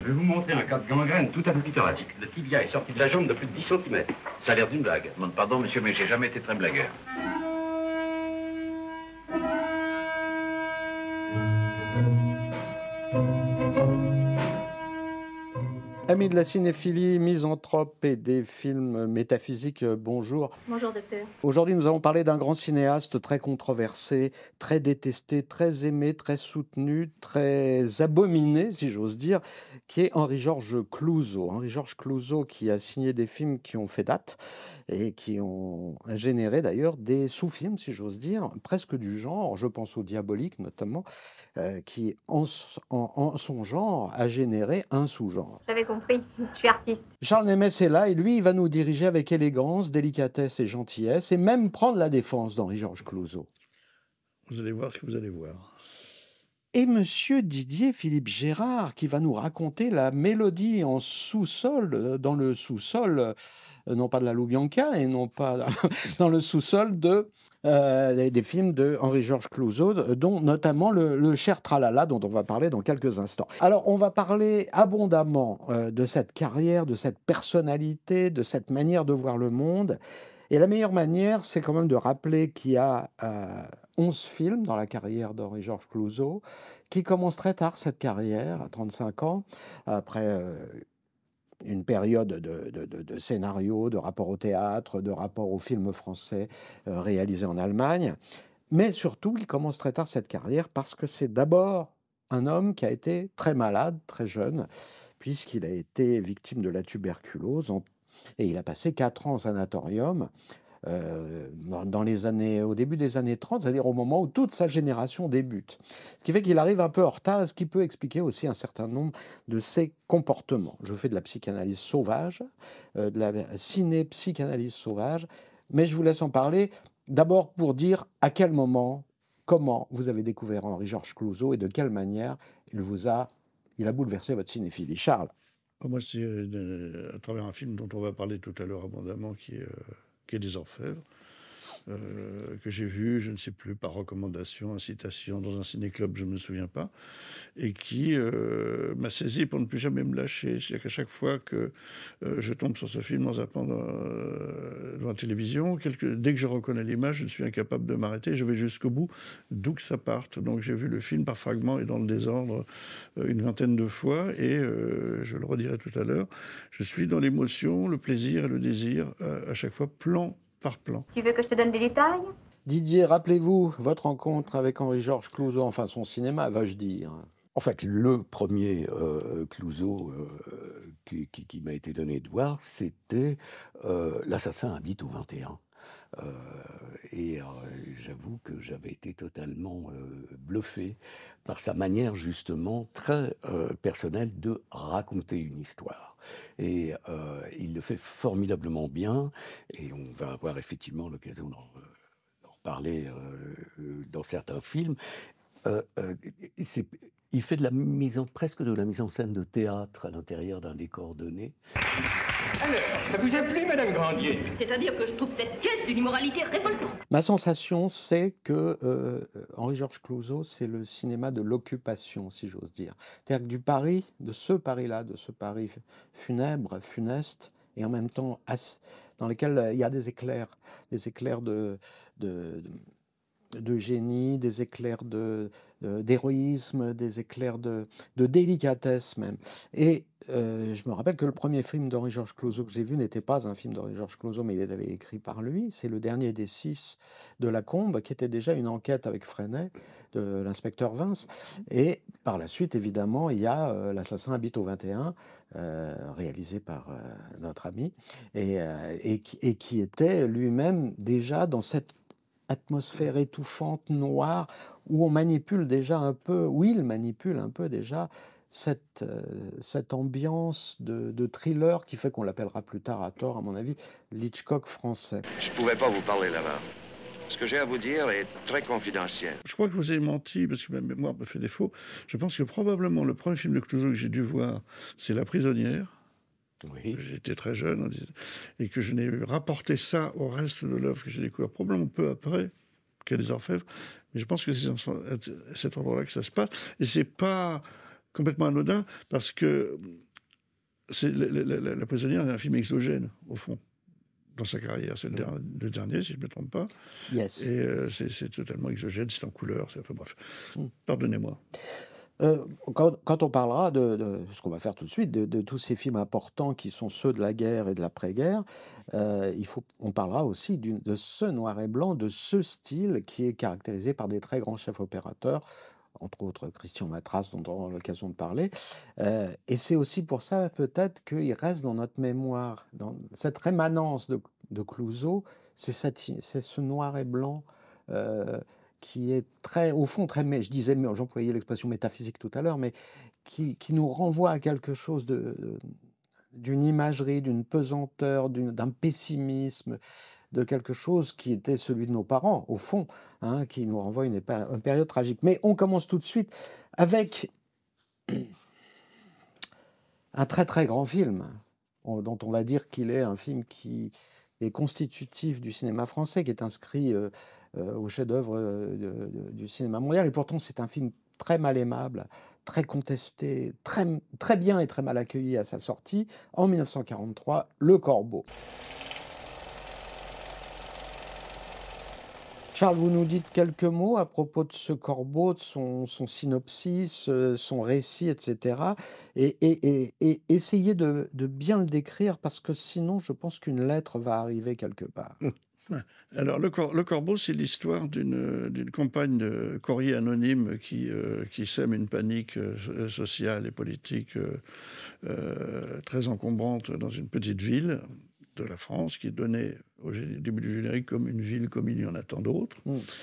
Je vais vous montrer un cas de gangrène tout à fait pittoresque. Le tibia est sorti de la jambe de plus de 10 centimètres. Ça a l'air d'une blague. Demande pardon, monsieur, mais j'ai jamais été très blagueur. Amis de la cinéphilie, misanthrope et des films métaphysiques, bonjour. Bonjour docteur. Aujourd'hui, nous allons parler d'un grand cinéaste très controversé, très détesté, très aimé, très soutenu, très abominé, si j'ose dire, qui est Henri-Georges Clouzot. Henri-Georges Clouzot qui a signé des films qui ont fait date et qui ont généré d'ailleurs des sous-films, si j'ose dire, presque du genre. Je pense au Diabolique notamment, qui en son genre a généré un sous-genre. J'avais compris, je suis artiste. Charles Nemes est là et lui, il va nous diriger avec élégance, délicatesse et gentillesse et même prendre la défense d'Henri-Georges Clouzot. Vous allez voir ce que vous allez voir. Et monsieur Didier Philippe Gérard qui va nous raconter la mélodie en sous-sol, dans le sous-sol, non pas de la Loubianca et non pas dans le sous-sol des films de Henri-Georges Clouzot, dont notamment le cher Tralala, dont on va parler dans quelques instants. Alors, on va parler abondamment de cette carrière, de cette personnalité, de cette manière de voir le monde. Et la meilleure manière, c'est quand même de rappeler qu'il y a 11 films dans la carrière d'Henri-Georges Clouzot, qui commence très tard cette carrière, à 35 ans, après une période de scénario, de rapport au théâtre, de rapport aux films français réalisés en Allemagne. Mais surtout, il commence très tard cette carrière parce que c'est d'abord un homme qui a été très malade, très jeune, puisqu'il a été victime de la tuberculose et il a passé 4 ans au sanatorium au début des années 30, c'est-à-dire au moment où toute sa génération débute. Ce qui fait qu'il arrive un peu en retard, ce qui peut expliquer aussi un certain nombre de ses comportements. Je fais de la psychanalyse sauvage, de la ciné-psychanalyse sauvage, mais je vous laisse en parler d'abord pour dire à quel moment, comment vous avez découvert Henri-Georges Clouzot et de quelle manière il a bouleversé votre cinéphilie. Charles. Moi, c'est à travers un film dont on va parler tout à l'heure abondamment, qui est des Orfèvres, que j'ai vu, je ne sais plus, par recommandation, incitation, dans un ciné-club, je ne me souviens pas, et qui m'a saisi pour ne plus jamais me lâcher. C'est-à-dire qu'à chaque fois que je tombe sur ce film en zappant dans la télévision, dès que je reconnais l'image, je suis incapable de m'arrêter, je vais jusqu'au bout, d'où que ça parte. Donc j'ai vu le film par fragments et dans le désordre une vingtaine de fois, et je le redirai tout à l'heure, je suis dans l'émotion, le plaisir et le désir, à chaque fois, plan par plan. Tu veux que je te donne des détails? Didier, rappelez-vous votre rencontre avec Henri-Georges Clouzot, enfin son cinéma, vais-je dire. En fait, le premier Clouzot qui m'a été donné de voir, c'était L'assassin habite au 21. J'avoue que j'avais été totalement bluffé par sa manière justement très personnelle de raconter une histoire. Et il le fait formidablement bien, et on va avoir effectivement l'occasion d'en parler dans certains films. Il fait presque de la mise en scène de théâtre à l'intérieur d'un décor donné. Alors, ça vous a plu, Madame Grandier? C'est-à-dire que je trouve cette pièce d'une immoralité révoltante. Ma sensation, c'est que Henri-Georges Clouzot, c'est le cinéma de l'occupation, si j'ose dire. C'est-à-dire que de ce Paris-là, de ce Paris funèbre, funeste, et en même temps dans lesquels il y a des éclairs de génie, des éclairs d'héroïsme, des éclairs de délicatesse même. Et je me rappelle que le premier film d'Henri-Georges Clouzot que j'ai vu n'était pas un film d'Henri-Georges Clouzot, mais il était écrit par lui. C'est le dernier des 6 de Lacombe, qui était déjà une enquête avec Freinet, de l'inspecteur Vince. Et par la suite, évidemment, il y a L'assassin habite au 21, réalisé par notre ami, et qui était lui-même déjà dans cette atmosphère étouffante, noire, où on manipule déjà un peu, où il manipule un peu déjà cette ambiance de thriller qui fait qu'on l'appellera plus tard à tort, à mon avis, l'Hitchcock français. Je ne pouvais pas vous parler là-bas. Ce que j'ai à vous dire est très confidentiel. Je crois que vous avez menti, parce que ma mémoire me fait défaut. Je pense que probablement le premier film de Clouzot que j'ai dû voir, c'est La Prisonnière. Oui. J'étais très jeune, et que je n'ai rapporté ça au reste de l'œuvre que j'ai découvert probablement peu après, qu'il y a des Orfèvres. Mais je pense que c'est à cet endroit-là que ça se passe. Et c'est pas complètement anodin, parce que La prisonnière est un film exogène, au fond, dans sa carrière. C'est le dernier, si je ne me trompe pas. Yes. Et c'est totalement exogène, c'est en couleur. Enfin bref, pardonnez-moi. Quand on parlera de ce qu'on va faire tout de suite, de tous ces films importants qui sont ceux de la guerre et de l'après-guerre, on parlera aussi de ce noir et blanc, de ce style qui est caractérisé par des très grands chefs opérateurs, entre autres Christian Matras, dont on aura l'occasion de parler. Et c'est aussi pour ça peut-être qu'il reste dans notre mémoire, dans cette rémanence de Clouzot, c'est ce noir et blanc qui est très, au fond, très, je disais, j'employais l'expression métaphysique tout à l'heure, mais qui nous renvoie à quelque chose d'une imagerie, d'une pesanteur, d'un pessimisme, de quelque chose qui était celui de nos parents, au fond, hein, qui nous renvoie à une période tragique. Mais on commence tout de suite avec un très très grand film, dont on va dire qu'il est un film qui est constitutif du cinéma français, qui est inscrit au chef-d'œuvre du cinéma mondial. Et pourtant, c'est un film très mal aimable, très contesté, très bien et très mal accueilli à sa sortie, en 1943, Le Corbeau. Charles, vous nous dites quelques mots à propos de ce Corbeau, de son synopsis, son récit, etc. Et essayez de bien le décrire, parce que sinon, je pense qu'une lettre va arriver quelque part. Alors, le Corbeau, c'est l'histoire d'une campagne de courrier anonyme qui sème une panique sociale et politique très encombrante dans une petite ville de la France, qui est donnée au début du générique comme une ville comme il y en a tant d'autres.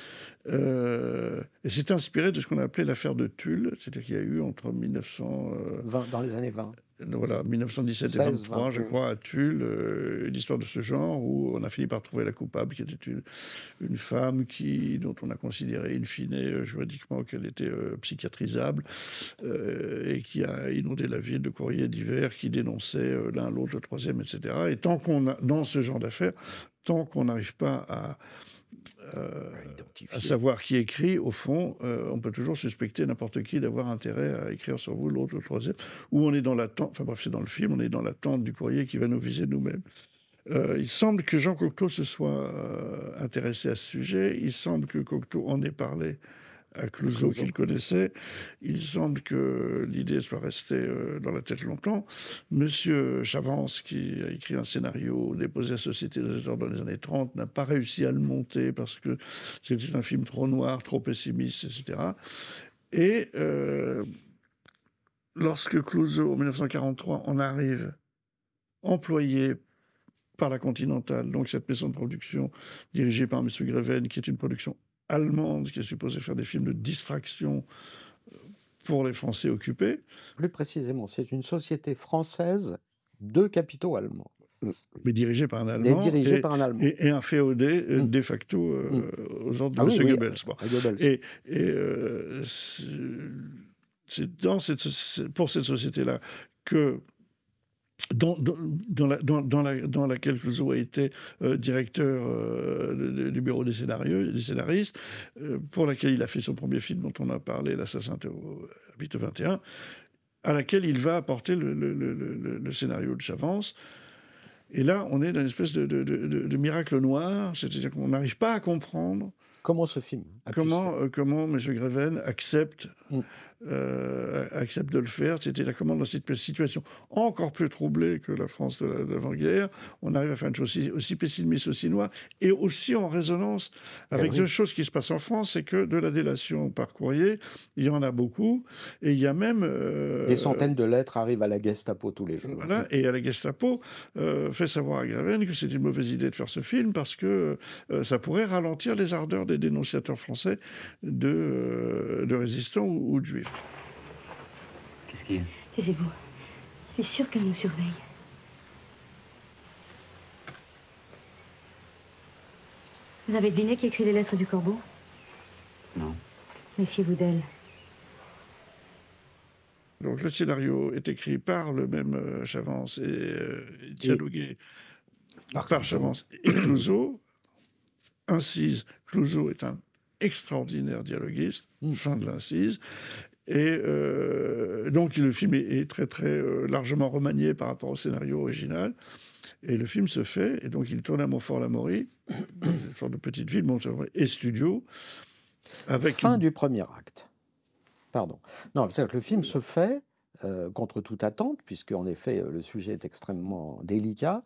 Et c'est inspiré de ce qu'on a appelé l'affaire de Tulle, c'est-à-dire qu'il y a eu entre 1920, dans les années 20. Voilà, 1917 et 1923, je crois, à Tulle, une histoire de ce genre où on a fini par trouver la coupable, qui était une femme dont on a considéré in fine juridiquement qu'elle était psychiatrisable et qui a inondé la ville de courriers divers qui dénonçaient l'un, l'autre, le troisième, etc. Et tant qu'on a, dans ce genre d'affaires, tant qu'on n'arrive pas à savoir qui écrit, au fond, on peut toujours suspecter n'importe qui d'avoir intérêt à écrire sur vous, l'autre, le troisième, ou on est dans l'attente, enfin bref, c'est dans le film, on est dans l'attente du courrier qui va nous viser nous-mêmes. Il semble que Jean Cocteau se soit intéressé à ce sujet, il semble que Cocteau en ait parlé à Clouzot qu'il connaissait. Il semble que l'idée soit restée dans la tête longtemps. Monsieur Chavance, qui a écrit un scénario déposé à la Société des auteurs dans les années 30, n'a pas réussi à le monter parce que c'était un film trop noir, trop pessimiste, etc. Et lorsque Clouzot, en 1943, en arrive employé par la Continentale, donc cette maison de production dirigée par M. Greven, qui est une production allemande, qui est supposée faire des films de distraction pour les Français occupés. Plus précisément, c'est une société française de capitaux allemands. Mais dirigée par un Allemand. Et un féodé de facto aux ordres de M. Goebbels. Et c'est pour cette société-là que dans laquelle Clouzot a été directeur du bureau des scénaristes, pour laquelle il a fait son premier film dont on a parlé, L'Assassin habite 21, à laquelle il va apporter le scénario de Chavance. Et là, on est dans une espèce de miracle noir, c'est-à-dire qu'on n'arrive pas à comprendre comment ce film comment M. Greven accepte de le faire. C'est-à-dire comment, dans cette situation encore plus troublée que la France de l'avant-guerre, on arrive à faire une chose aussi pessimiste, aussi noire, et aussi en résonance avec deux choses qui se passent en France, c'est que de la délation par courrier, il y en a beaucoup, et il y a même... des centaines de lettres arrivent à la Gestapo tous les jours. Voilà, et à la Gestapo fait savoir à Greven que c'est une mauvaise idée de faire ce film parce que ça pourrait ralentir les ardeurs des dénonciateurs français de résistants ou de juifs. Qu'est-ce qu'il y a? Taisez-vous. Je suis sûre qu'elle nous surveille. Vous avez deviné qui écrit les lettres du Corbeau? Non. Méfiez-vous d'elle. Donc le scénario est écrit par le même Chavance et dialogué par Chavance et Clouzot. Incise, Clouzot est un extraordinaire dialoguiste, fin de l'incise. Et donc le film est très très largement remanié par rapport au scénario original. Et le film se fait, et donc il tourne à Montfort-l'Amaury, dans une sorte de petite ville, Montfort-l'Amaury, et studio. Avec fin du premier acte. Pardon. Non, c'est-à-dire que le film se fait contre toute attente, puisque en effet le sujet est extrêmement délicat,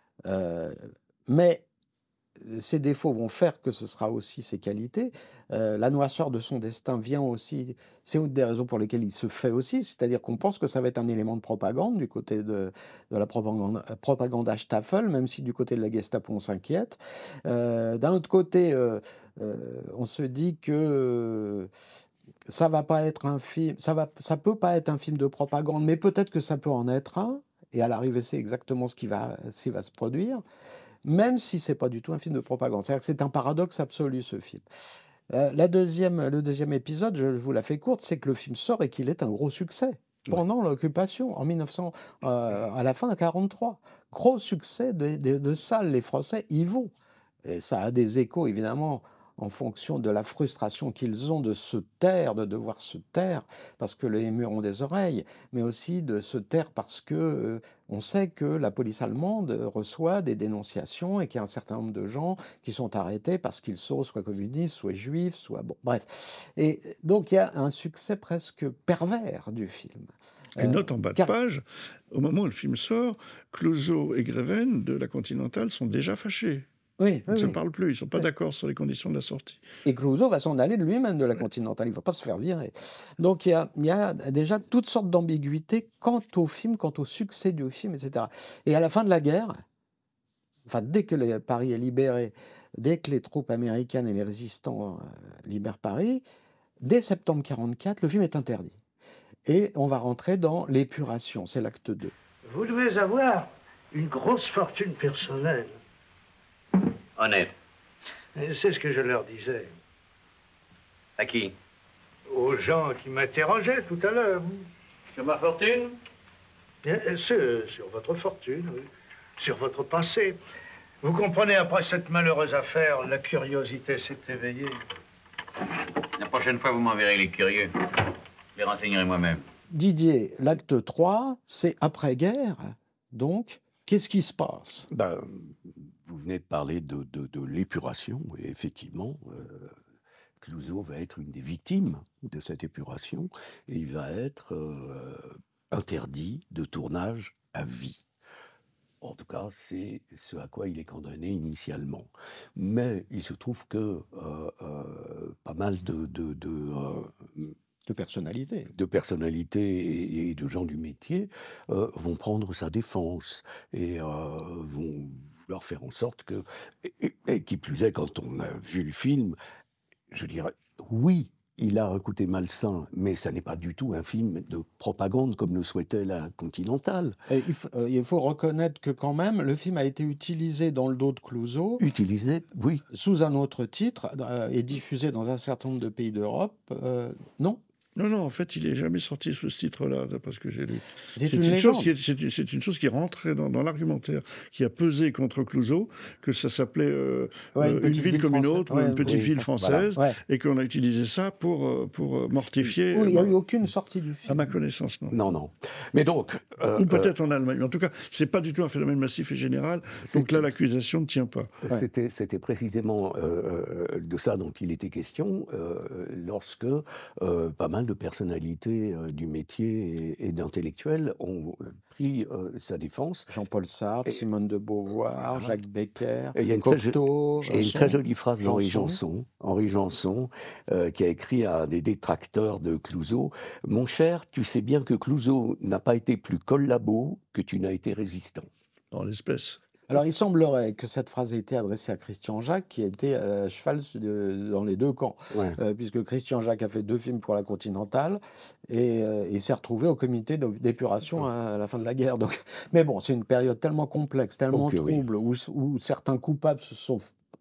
mais ses défauts vont faire que ce sera aussi ses qualités. La noirceur de son destin vient aussi, c'est une des raisons pour lesquelles il se fait aussi, c'est-à-dire qu'on pense que ça va être un élément de propagande du côté de la propagande à Staffel, même si du côté de la Gestapo on s'inquiète. D'un autre côté, on se dit que ça va pas être un film, ça peut pas être un film de propagande, mais peut-être que ça peut en être un. Et à l'arrivée, c'est exactement ce qui va se produire. Même si c'est pas du tout un film de propagande. C'est-à-dire que c'est un paradoxe absolu, ce film. Le deuxième épisode, je vous la fais courte, c'est que le film sort et qu'il est un gros succès pendant l'occupation, en 1900, à la fin de 1943. Gros succès de salles, les Français y vont. Et ça a des échos, évidemment, en fonction de la frustration qu'ils ont de se taire, de devoir se taire, parce que les murs ont des oreilles, mais aussi de se taire parce que on sait que la police allemande reçoit des dénonciations et qu'il y a un certain nombre de gens qui sont arrêtés parce qu'ils sont soit communistes, soit juifs, soit... Bon, bref. Et donc il y a un succès presque pervers du film. Et note en bas de page, au moment où le film sort, Clouseau et Greven de la Continentale sont déjà fâchés. Oui, ils ne se parlent plus, ils ne sont pas d'accord sur les conditions de la sortie. Et Clouseau va s'en aller de lui-même de la Continentale, il ne va pas se faire virer. Donc il y a déjà toutes sortes d'ambiguïtés quant au film, quant au succès du film, etc. Et à la fin de la guerre, enfin dès que Paris est libéré, dès que les troupes américaines et les résistants libèrent Paris, dès septembre 1944, le film est interdit. Et on va rentrer dans l'épuration, c'est l'acte 2. Vous devez avoir une grosse fortune personnelle. Honnête. C'est ce que je leur disais. À qui? Aux gens qui m'interrogeaient tout à l'heure. Sur ma fortune? Sur votre fortune, oui. Sur votre passé. Vous comprenez, après cette malheureuse affaire, la curiosité s'est éveillée. La prochaine fois, vous m'enverrez les curieux. Je les renseignerai moi-même. Didier, l'acte 3, c'est après-guerre. Donc, qu'est-ce qui se passe? Vous venez de parler de l'épuration, et effectivement, Clouseau va être une des victimes de cette épuration, et il va être interdit de tournage à vie. En tout cas, c'est ce à quoi il est condamné initialement. Mais il se trouve que pas mal de personnalités. De personnalités et de gens du métier vont prendre sa défense et vont vouloir faire en sorte que... Et qui plus est, quand on a vu le film, je dirais, oui, il a un côté malsain, mais ça n'est pas du tout un film de propagande comme le souhaitait la Continentale. Et il faut reconnaître que quand même, le film a été utilisé dans le dos de Clouseau. Utilisé, oui. Sous un autre titre et diffusé dans un certain nombre de pays d'Europe. Non ? Non, en fait, il n'est jamais sorti sous ce titre-là, d'après ce que j'ai lu. C'est une chose qui est rentrée dans l'argumentaire, qui a pesé contre Clouseau, que ça s'appelait une ville comme une autre, ou une petite ville française, et qu'on a utilisé ça pour mortifier... Oui, il n'y a eu aucune sortie du film. À ma connaissance, non. Non. Mais donc... ou peut-être en Allemagne. En tout cas, ce n'est pas du tout un phénomène massif et général, donc là, l'accusation ne tient pas. C'était précisément de ça dont il était question lorsque pas mal de personnalités du métier et d'intellectuels ont pris sa défense. Jean-Paul Sartre, Simone de Beauvoir, Jacques Becker, il y a une très jolie phrase d'Henri Janson, qui a écrit à des détracteurs de Clouseau: « Mon cher, tu sais bien que Clouseau n'a pas été plus collabo que tu n'as été résistant. » Dans l'espèce. Alors, il semblerait que cette phrase ait été adressée à Christian Jacques, qui était à cheval dans les deux camps, puisque Christian Jacques a fait 2 films pour la Continentale et il s'est retrouvé au comité d'épuration à la fin de la guerre. Donc, mais bon, c'est une période tellement complexe, tellement trouble, où certains coupables se sont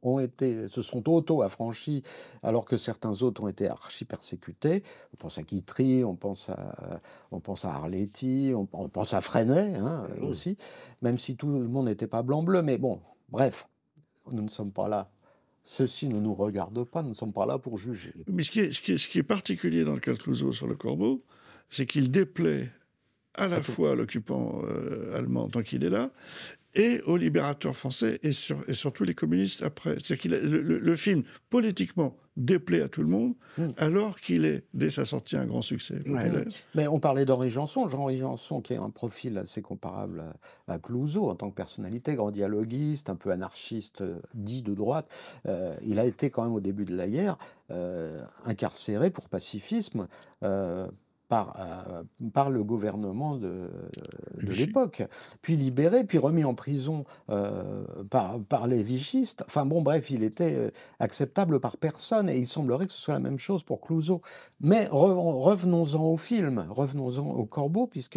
auto-affranchis, alors que certains autres ont été archi-persécutés. On pense à Guitry, on pense à Arletty, on pense à Freinet aussi, même si tout le monde n'était pas blanc-bleu. Mais bon, bref, nous ne sommes pas là Ceci ne nous regarde pas, nous ne sommes pas là pour juger. Mais ce qui est particulier dans le cas de Clouseau sur le Corbeau, c'est qu'il déplaît à la fois à l'occupant allemand tant qu'il est là, et aux libérateurs français, et surtout les communistes après. C'est-à-dire que le film, politiquement, déplaît à tout le monde, alors qu'il est, dès sa sortie, un grand succès populaire. Mais on parlait d'Henri Janson. Henri Janson, qui a un profil assez comparable à Clouseau en tant que personnalité, grand dialoguiste, un peu anarchiste, dit de droite. Il a été quand même, au début de la guerre, incarcéré pour pacifisme, par le gouvernement de l'époque, puis libéré, puis remis en prison par les vichistes. Enfin bon, bref, il était acceptable par personne, et il semblerait que ce soit la même chose pour Clouseau. Mais revenons-en au film, revenons-en au Corbeau, puisque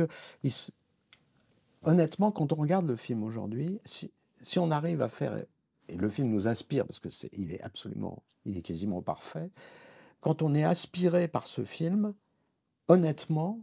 honnêtement, quand on regarde le film aujourd'hui, si on arrive à faire, et le film nous inspire, parce que il est quasiment parfait, quand on est aspiré par ce film, honnêtement,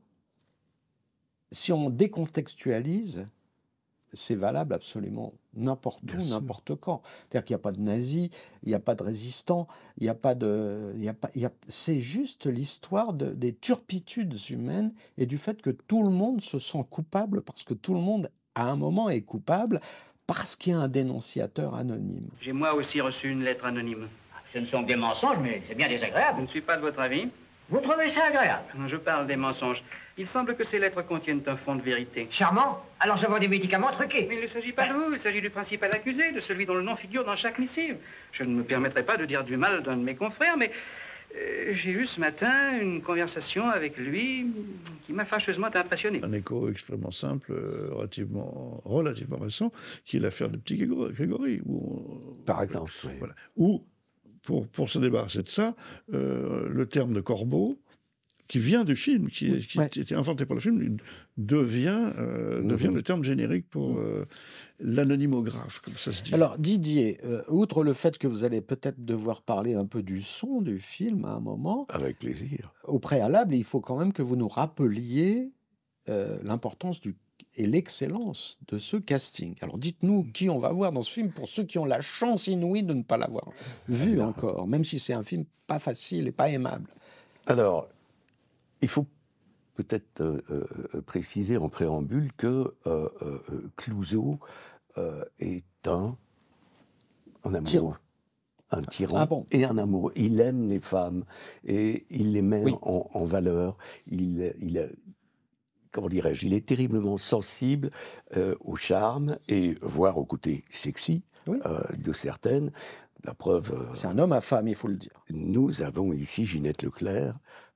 si on décontextualise, c'est valable absolument n'importe où, n'importe quand. C'est-à-dire qu'il n'y a pas de nazis, il n'y a pas de résistants, il n'y a pas de... c'est juste l'histoire des turpitudes humaines et du fait que tout le monde se sent coupable parce que tout le monde, à un moment, est coupable parce qu'il y a un dénonciateur anonyme. J'ai moi aussi reçu une lettre anonyme. Ce ne sont que des mensonges, mais c'est bien désagréable. Je ne suis pas de votre avis. Vous trouvez ça agréable? Je parle des mensonges. Il semble que ces lettres contiennent un fond de vérité. Charmant. Alors je vends des médicaments truqués. Mais il ne s'agit pas de vous, il s'agit du principal accusé, de celui dont le nom figure dans chaque missive. Je ne me permettrai pas de dire du mal d'un de mes confrères, mais j'ai eu ce matin une conversation avec lui qui m'a fâcheusement impressionné. Un écho extrêmement simple, relativement récent, qui est l'affaire de Petit Grégory. Par exemple. Oui. Voilà. Où, pour se débarrasser de ça, le terme de corbeau, qui vient du film, qui était inventé par le film, devient le terme générique pour l'anonymographe, comme ça se dit. Alors Didier, outre le fait que vous allez peut-être devoir parler un peu du son du film à un moment, avec plaisir. Au préalable, il faut quand même que vous nous rappeliez l'importance et l'excellence de ce casting. Alors dites-nous qui on va voir dans ce film pour ceux qui ont la chance inouïe de ne pas l'avoir vu encore, même si c'est un film pas facile et pas aimable. Alors, il faut peut-être préciser en préambule que Clouseau est un amoureux. Tyran. Un tyran et un amoureux. Il aime les femmes et il les met en valeur. Comment dirais-je, il est terriblement sensible au charme et voire au côté sexy de certaines. La preuve... c'est un homme à femme, il faut le dire. Nous avons ici Ginette Leclerc,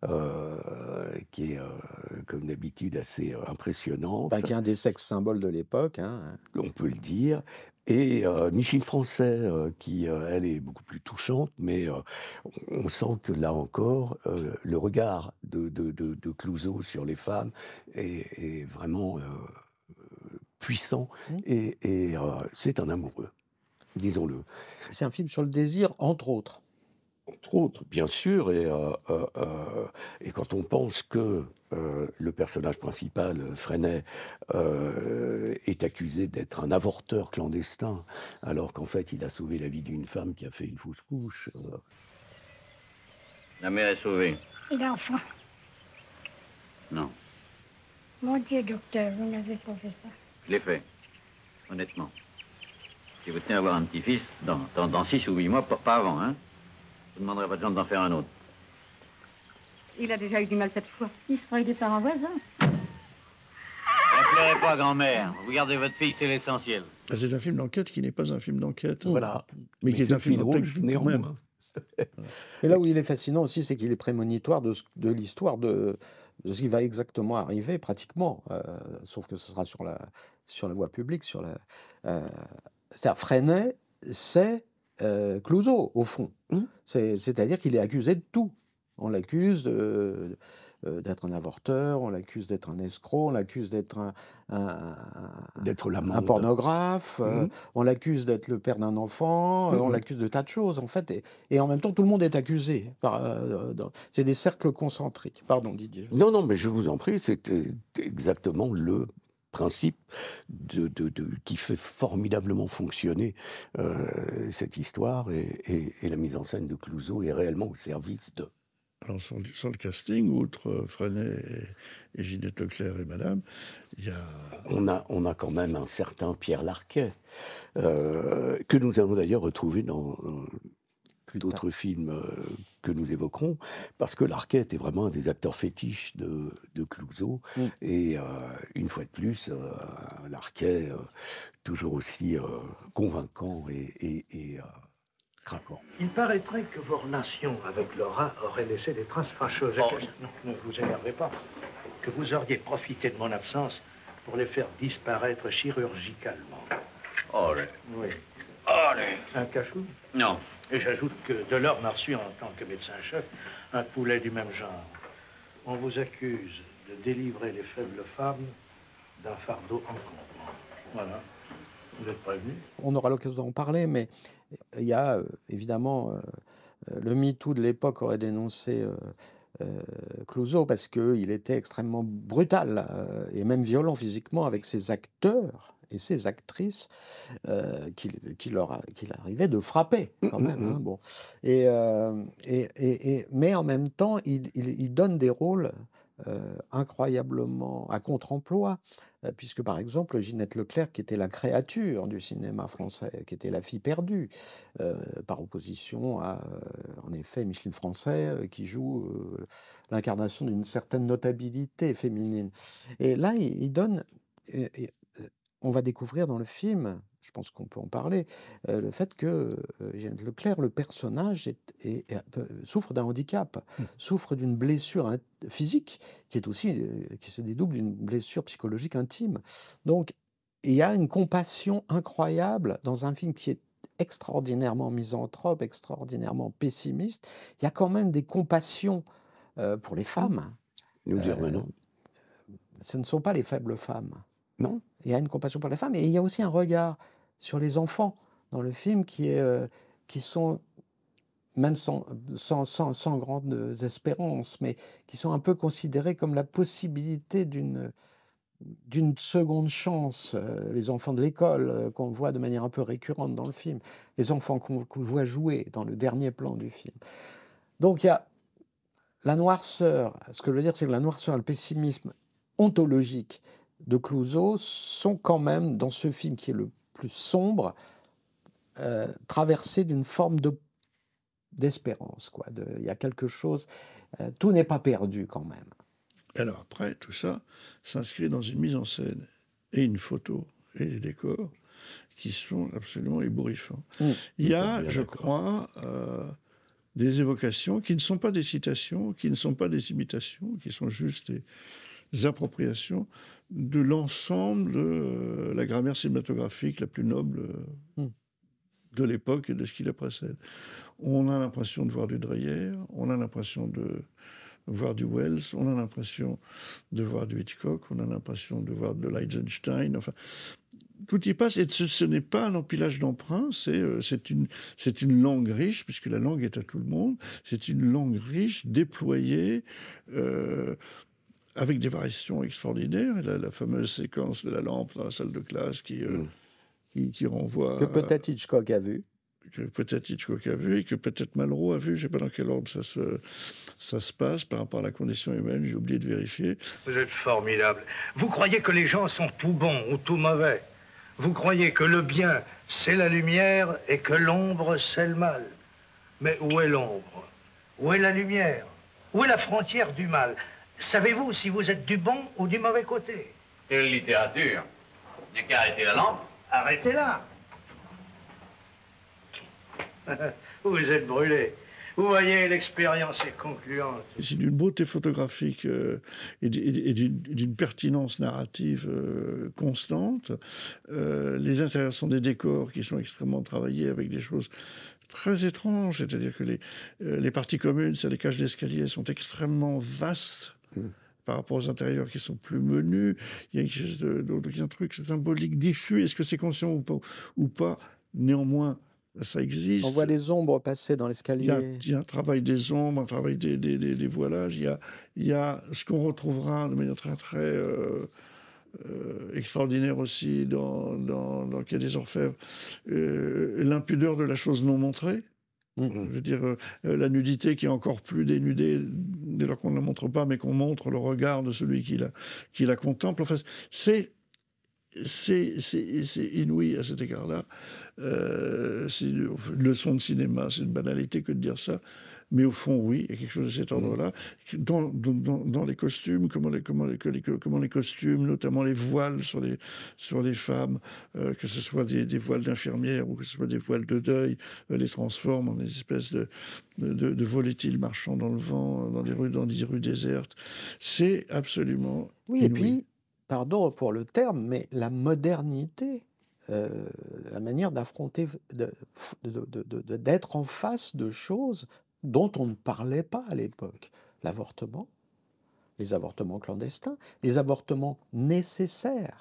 qui est, comme d'habitude, assez impressionnante. Qui est un des sex symboles de l'époque. Hein. On peut le dire. Et Micheline Français, qui, elle, est beaucoup plus touchante, mais on sent que, là encore, le regard de Clouseau sur les femmes est vraiment puissant, et c'est un amoureux, disons-le. C'est un film sur le désir, entre autres. Entre autres, bien sûr, et quand on pense que le personnage principal, Freinet, est accusé d'être un avorteur clandestin, alors qu'en fait il a sauvé la vie d'une femme qui a fait une fausse couche. La mère est sauvée. Et l'enfant? Non. Mon Dieu, docteur, vous n'avez pas fait ça. Je l'ai fait, honnêtement. Si vous tenez à avoir un petit-fils, dans 6 ou 8 mois, pas avant, hein. Je ne demanderai pas de gens d'en faire un autre. Il a déjà eu du mal cette fois. Il se croit des parents voisins. Ne pleurez pas, grand-mère. Vous gardez votre fille, c'est l'essentiel. C'est un film d'enquête qui n'est pas un film d'enquête. Voilà. Mais qui est un film d'enquête néanmoins. Et là où il est fascinant aussi, c'est qu'il est prémonitoire de l'histoire de ce qui va exactement arriver, pratiquement. Sauf que ce sera sur la voie publique. C'est-à-dire, Freinet, c'est Clouseau, au fond. C'est-à-dire qu'il est accusé de tout. On l'accuse d'être un avorteur, on l'accuse d'être un escroc, on l'accuse d'être un pornographe, on l'accuse d'être le père d'un enfant, on l'accuse de tas de choses, en fait. Et en même temps, tout le monde est accusé. C'est des cercles concentriques. Pardon, Didier. Non, mais je vous en prie, c'est exactement le principe qui fait formidablement fonctionner cette histoire, et la mise en scène de Clouzot est réellement au service de. Alors, sur le casting, outre Freinet et Ginette Leclerc et Madame, il y a... On a quand même un certain Pierre Larquet, que nous allons d'ailleurs retrouver dans d'autres films que nous évoquerons, parce que Larquet était vraiment un des acteurs fétiches de Clouzot. Et une fois de plus, Larquet, toujours aussi convaincant et craquant. Il paraîtrait que vos relations avec Laura auraient laissé des traces fâcheuses. Non, ne vous énervez pas. Que vous auriez profité de mon absence pour les faire disparaître chirurgicalement. Allez. Oui. Allez. Un cachou? Non. Et j'ajoute que Delors m'a reçu en tant que médecin-chef un poulet du même genre. On vous accuse de délivrer les faibles femmes d'un fardeau encombrant. Voilà. Vous êtes prévenus? On aura l'occasion d'en parler, mais il y a évidemment le MeToo de l'époque aurait dénoncé Clouzot parce qu'il était extrêmement brutal et même violent physiquement avec ses acteurs et ses actrices qu'il arrivait de frapper quand même. Hein, bon. Mais en même temps, il donne des rôles incroyablement à contre-emploi, puisque par exemple Ginette Leclerc, qui était la créature du cinéma français, qui était la fille perdue, par opposition à, en effet, Micheline Français, qui joue l'incarnation d'une certaine notabilité féminine. Et là, il donne... on va découvrir dans le film, je pense qu'on peut en parler, le fait que Ginette Leclerc, le personnage, souffre d'un handicap, souffre d'une blessure physique qui est aussi qui se dédouble d'une blessure psychologique intime. Donc, il y a une compassion incroyable dans un film qui est extraordinairement misanthrope, extraordinairement pessimiste. Il y a quand même des compassions pour les femmes. Nous y revenons. Ce ne sont pas les faibles femmes. Non. Il y a une compassion pour les femmes, et il y a aussi un regard sur les enfants dans le film qui sont, même sans grandes espérances, mais qui sont un peu considérés comme la possibilité d'une seconde chance. Les enfants de l'école qu'on voit de manière un peu récurrente dans le film, les enfants qu'on voit jouer dans le dernier plan du film. Donc il y a la noirceur, ce que je veux dire, c'est que la noirceur et le pessimisme ontologique de Clouzot sont quand même, dans ce film qui est le plus sombre, traversés d'une forme d'espérance. Il y a quelque chose, tout n'est pas perdu quand même. Alors après, tout ça s'inscrit dans une mise en scène et une photo et des décors qui sont absolument ébouriffants. Il y a, je crois, des évocations qui ne sont pas des citations, qui ne sont pas des imitations, qui sont juste des appropriations de l'ensemble de la grammaire cinématographique la plus noble de l'époque et de ce qui la précède. On a l'impression de voir du Dreyer, on a l'impression de voir du Wells, on a l'impression de voir du Hitchcock, on a l'impression de voir de l'Eisenstein, enfin, tout y passe, et ce n'est pas un empilage d'emprunts, c'est une langue riche, puisque la langue est à tout le monde, c'est une langue riche, déployée, avec des variations extraordinaires. La fameuse séquence de la lampe dans la salle de classe qui renvoie... Que peut-être Hitchcock a vu. Que peut-être Hitchcock a vu et que peut-être Malraux a vu. Je ne sais pas dans quel ordre ça se passe par rapport à la condition humaine. J'ai oublié de vérifier. Vous êtes formidable. Vous croyez que les gens sont tout bons ou tout mauvais. Vous croyez que le bien, c'est la lumière et que l'ombre, c'est le mal. Mais où est l'ombre? Où est la lumière? Où est la frontière du mal? Savez-vous si vous êtes du bon ou du mauvais côté? Quelle littérature? Il n'y a qu'à arrêter la lampe. Arrêtez-la. Vous êtes brûlé. Vous voyez, l'expérience est concluante. C'est d'une beauté photographique et d'une pertinence narrative constante. Les intérieurs sont des décors qui sont extrêmement travaillés avec des choses très étranges. C'est-à-dire que les parties communes, c'est les cages d'escalier, sont extrêmement vastes par rapport aux intérieurs qui sont plus menus. Il y a quelque chose un truc symbolique diffus. Est-ce que c'est conscient ou pas? Néanmoins, ça existe. On voit les ombres passer dans l'escalier. Il y a un travail des ombres, un travail des voilages. Il y a ce qu'on retrouvera de manière très, très extraordinaire aussi dans Quai des Orfèvres, l'impudeur de la chose non montrée. Je veux dire, la nudité qui est encore plus dénudée dès lors qu'on ne la montre pas, mais qu'on montre le regard de celui qui la contemple. Enfin, c'est inouï à cet égard-là. C'est une leçon de cinéma, c'est une banalité que de dire ça. Mais au fond, oui, il y a quelque chose de cet ordre-là. Dans les costumes, comment les costumes, notamment les voiles sur les femmes, que ce soit des voiles d'infirmières ou que ce soit des voiles de deuil, les transforment en des espèces de volatiles marchant dans le vent, dans des rues désertes. C'est absolument Oui, inouï. et puis, pardon pour le terme, mais la modernité, la manière d'affronter, d'être en face de choses dont on ne parlait pas à l'époque. L'avortement, les avortements clandestins, les avortements nécessaires,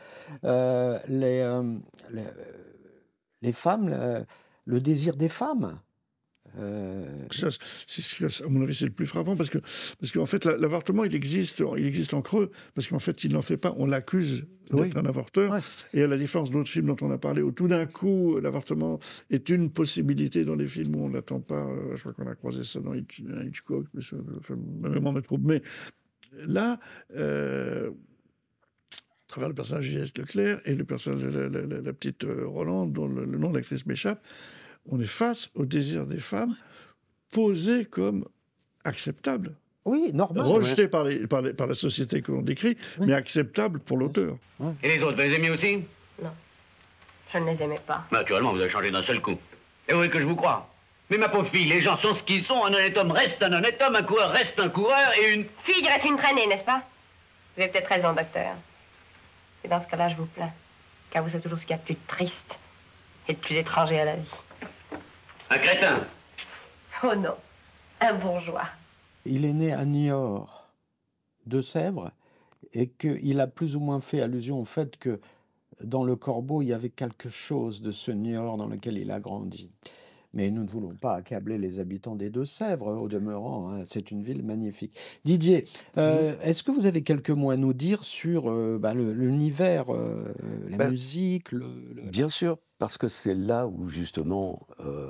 les femmes, le désir des femmes. Ça, à mon avis, c'est le plus frappant parce qu'en fait, l'avortement, il existe en creux parce qu'en fait, il n'en fait pas. On l'accuse d'être un avorteur. Ouais. Et à la différence d'autres films dont on a parlé, où tout d'un coup, l'avortement est une possibilité dans les films où on n'attend pas. Je crois qu'on a croisé ça dans Hitchcock, mais ma mémoire me trouble. Mais là, à travers le personnage J.S. Leclerc et le personnage de la petite Rolande, dont le nom de l'actrice m'échappe, on est face au désir des femmes, posé comme acceptable. Oui, normal. Rejeté par la société que l'on décrit, mais acceptable pour l'auteur. Et les autres, vous les aimiez aussi? Non, je ne les aimais pas. Naturellement, vous avez changé d'un seul coup. Et vous voulez que je vous croie? Mais ma pauvre fille, les gens sont ce qu'ils sont. Un honnête homme reste un honnête homme, un coureur reste un coureur, et une fille reste une traînée, n'est-ce pas? Vous avez peut-être raison, docteur. Et dans ce cas-là, je vous plains. Car vous savez toujours ce qu'il y a de plus triste et de plus étranger à la vie. Un crétin. Oh non, un bourgeois. Il est né à Niort, de Sèvres, et qu'il a plus ou moins fait allusion au fait que dans Le Corbeau, il y avait quelque chose de ce Niort dans lequel il a grandi. Mais nous ne voulons pas accabler les habitants des Deux-Sèvres, au demeurant, hein, c'est une ville magnifique. Didier, est-ce que vous avez quelques mots à nous dire sur l'univers, la musique Bien sûr, parce que c'est là où justement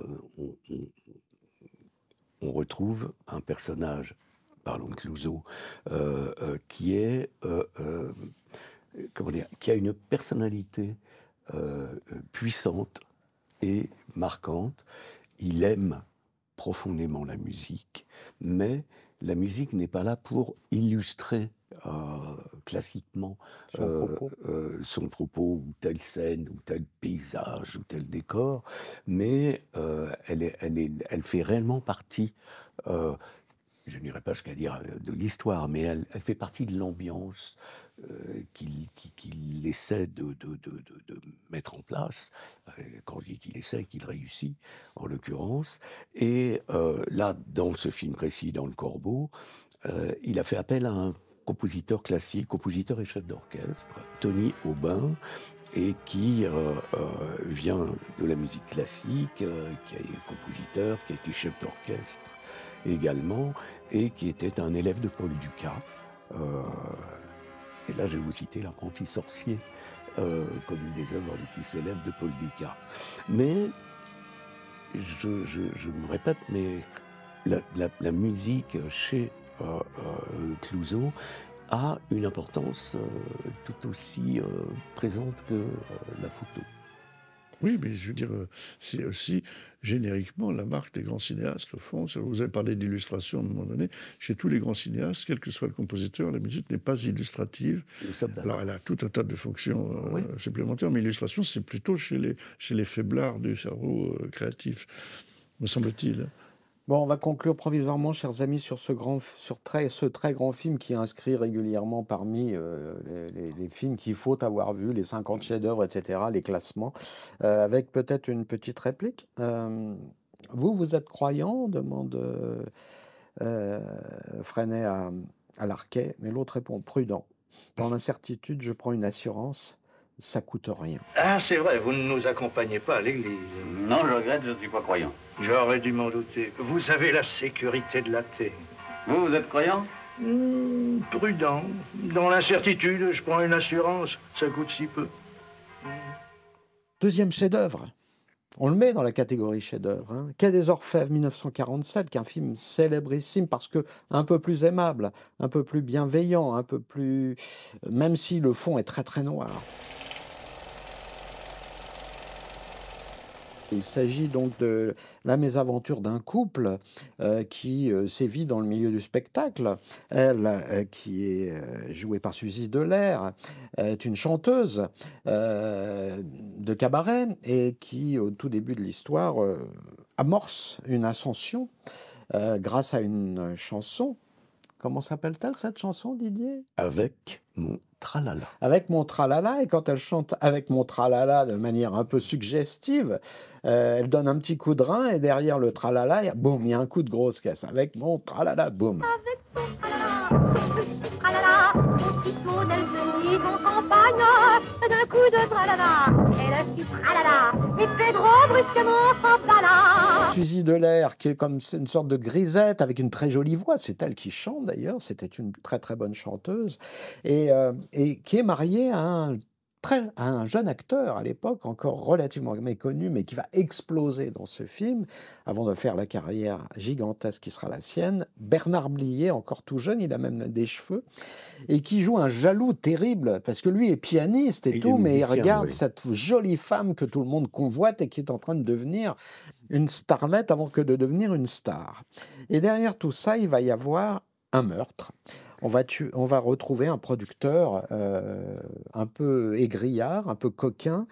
on retrouve un personnage, parlons de Clouzot, qui est, qui a une personnalité puissante et marquante. Il aime profondément la musique, mais la musique n'est pas là pour illustrer classiquement son propos ou telle scène ou tel paysage ou tel décor, mais elle fait réellement partie, je n'irai pas jusqu'à dire de l'histoire, mais elle fait partie de l'ambiance qu'il essaie de mettre en place. Quand je dis qu'il essaie, qu'il réussit, en l'occurrence. Et là, dans ce film précis, dans Le Corbeau, il a fait appel à un compositeur classique, compositeur et chef d'orchestre, Tony Aubin, et qui vient de la musique classique, qui est compositeur, qui a été chef d'orchestre également, et qui était un élève de Paul Dukas. Et là, je vais vous citer L'Apprenti sorcier, comme une des œuvres les plus célèbres de Paul Dukas. Mais, je me répète, mais la musique chez Clouzot a une importance tout aussi présente que la photo. Oui, mais je veux dire, c'est aussi génériquement la marque des grands cinéastes, au fond. Vous avez parlé d'illustration à un moment donné. Chez tous les grands cinéastes, quel que soit le compositeur, la musique n'est pas illustrative. Alors, elle a tout un tas de fonctions supplémentaires, mais l'illustration, c'est plutôt chez les faiblards du cerveau créatif, me semble-t-il. Bon, on va conclure provisoirement, chers amis, sur ce très grand film qui est inscrit régulièrement parmi les films qu'il faut avoir vus, les 50 chefs-d'œuvre, etc., les classements, avec peut-être une petite réplique. Vous êtes croyant? Demande Freinet à Larquet, mais l'autre répond prudent. Dans l'incertitude, je prends une assurance. Ça coûte rien. Ah, c'est vrai, vous ne nous accompagnez pas à l'église. Non, je regrette, je ne suis pas croyant. J'aurais dû m'en douter. Vous avez la sécurité de l'athée. Vous êtes croyant? Prudent. Dans l'incertitude, je prends une assurance. Ça coûte si peu. Deuxième chef-d'œuvre. On le met dans la catégorie chef-d'œuvre. Hein. Quai des Orfèvres, 1947, qui est un film célébrissime parce que un peu plus aimable, un peu plus bienveillant, un peu plus... même si le fond est très très noir. Il s'agit donc de la mésaventure d'un couple qui sévit dans le milieu du spectacle. Elle, qui est jouée par Suzy Delair, est une chanteuse de cabaret et qui, au tout début de l'histoire, amorce une ascension grâce à une chanson. Comment s'appelle-t-elle cette chanson, Didier? Avec mon tralala. Avec mon tralala, et quand elle chante avec mon tralala de manière un peu suggestive, elle donne un petit coup de rein et derrière le tralala, boum, il y a un coup de grosse caisse. Avec mon tralala, boum. Avec son tralala, son petit tralala, aussitôt d'elle se mit en campagne, d'un coup de tralala, elle fit tralala, et Pedro brusquement s'emballa. Suzy Delair, qui est comme une sorte de grisette avec une très jolie voix, c'est elle qui chante d'ailleurs, c'était une très très bonne chanteuse, et qui est mariée à un jeune acteur à l'époque, encore relativement méconnu, mais qui va exploser dans ce film, avant de faire la carrière gigantesque qui sera la sienne, Bernard Blier, encore tout jeune, il a même des cheveux, et qui joue un jaloux terrible, parce que lui est pianiste et tout, mais il regarde cette jolie femme que tout le monde convoite et qui est en train de devenir une starlette avant que de devenir une star. Et derrière tout ça, il va y avoir un meurtre. On va retrouver un producteur un peu aigrillard, un peu coquin,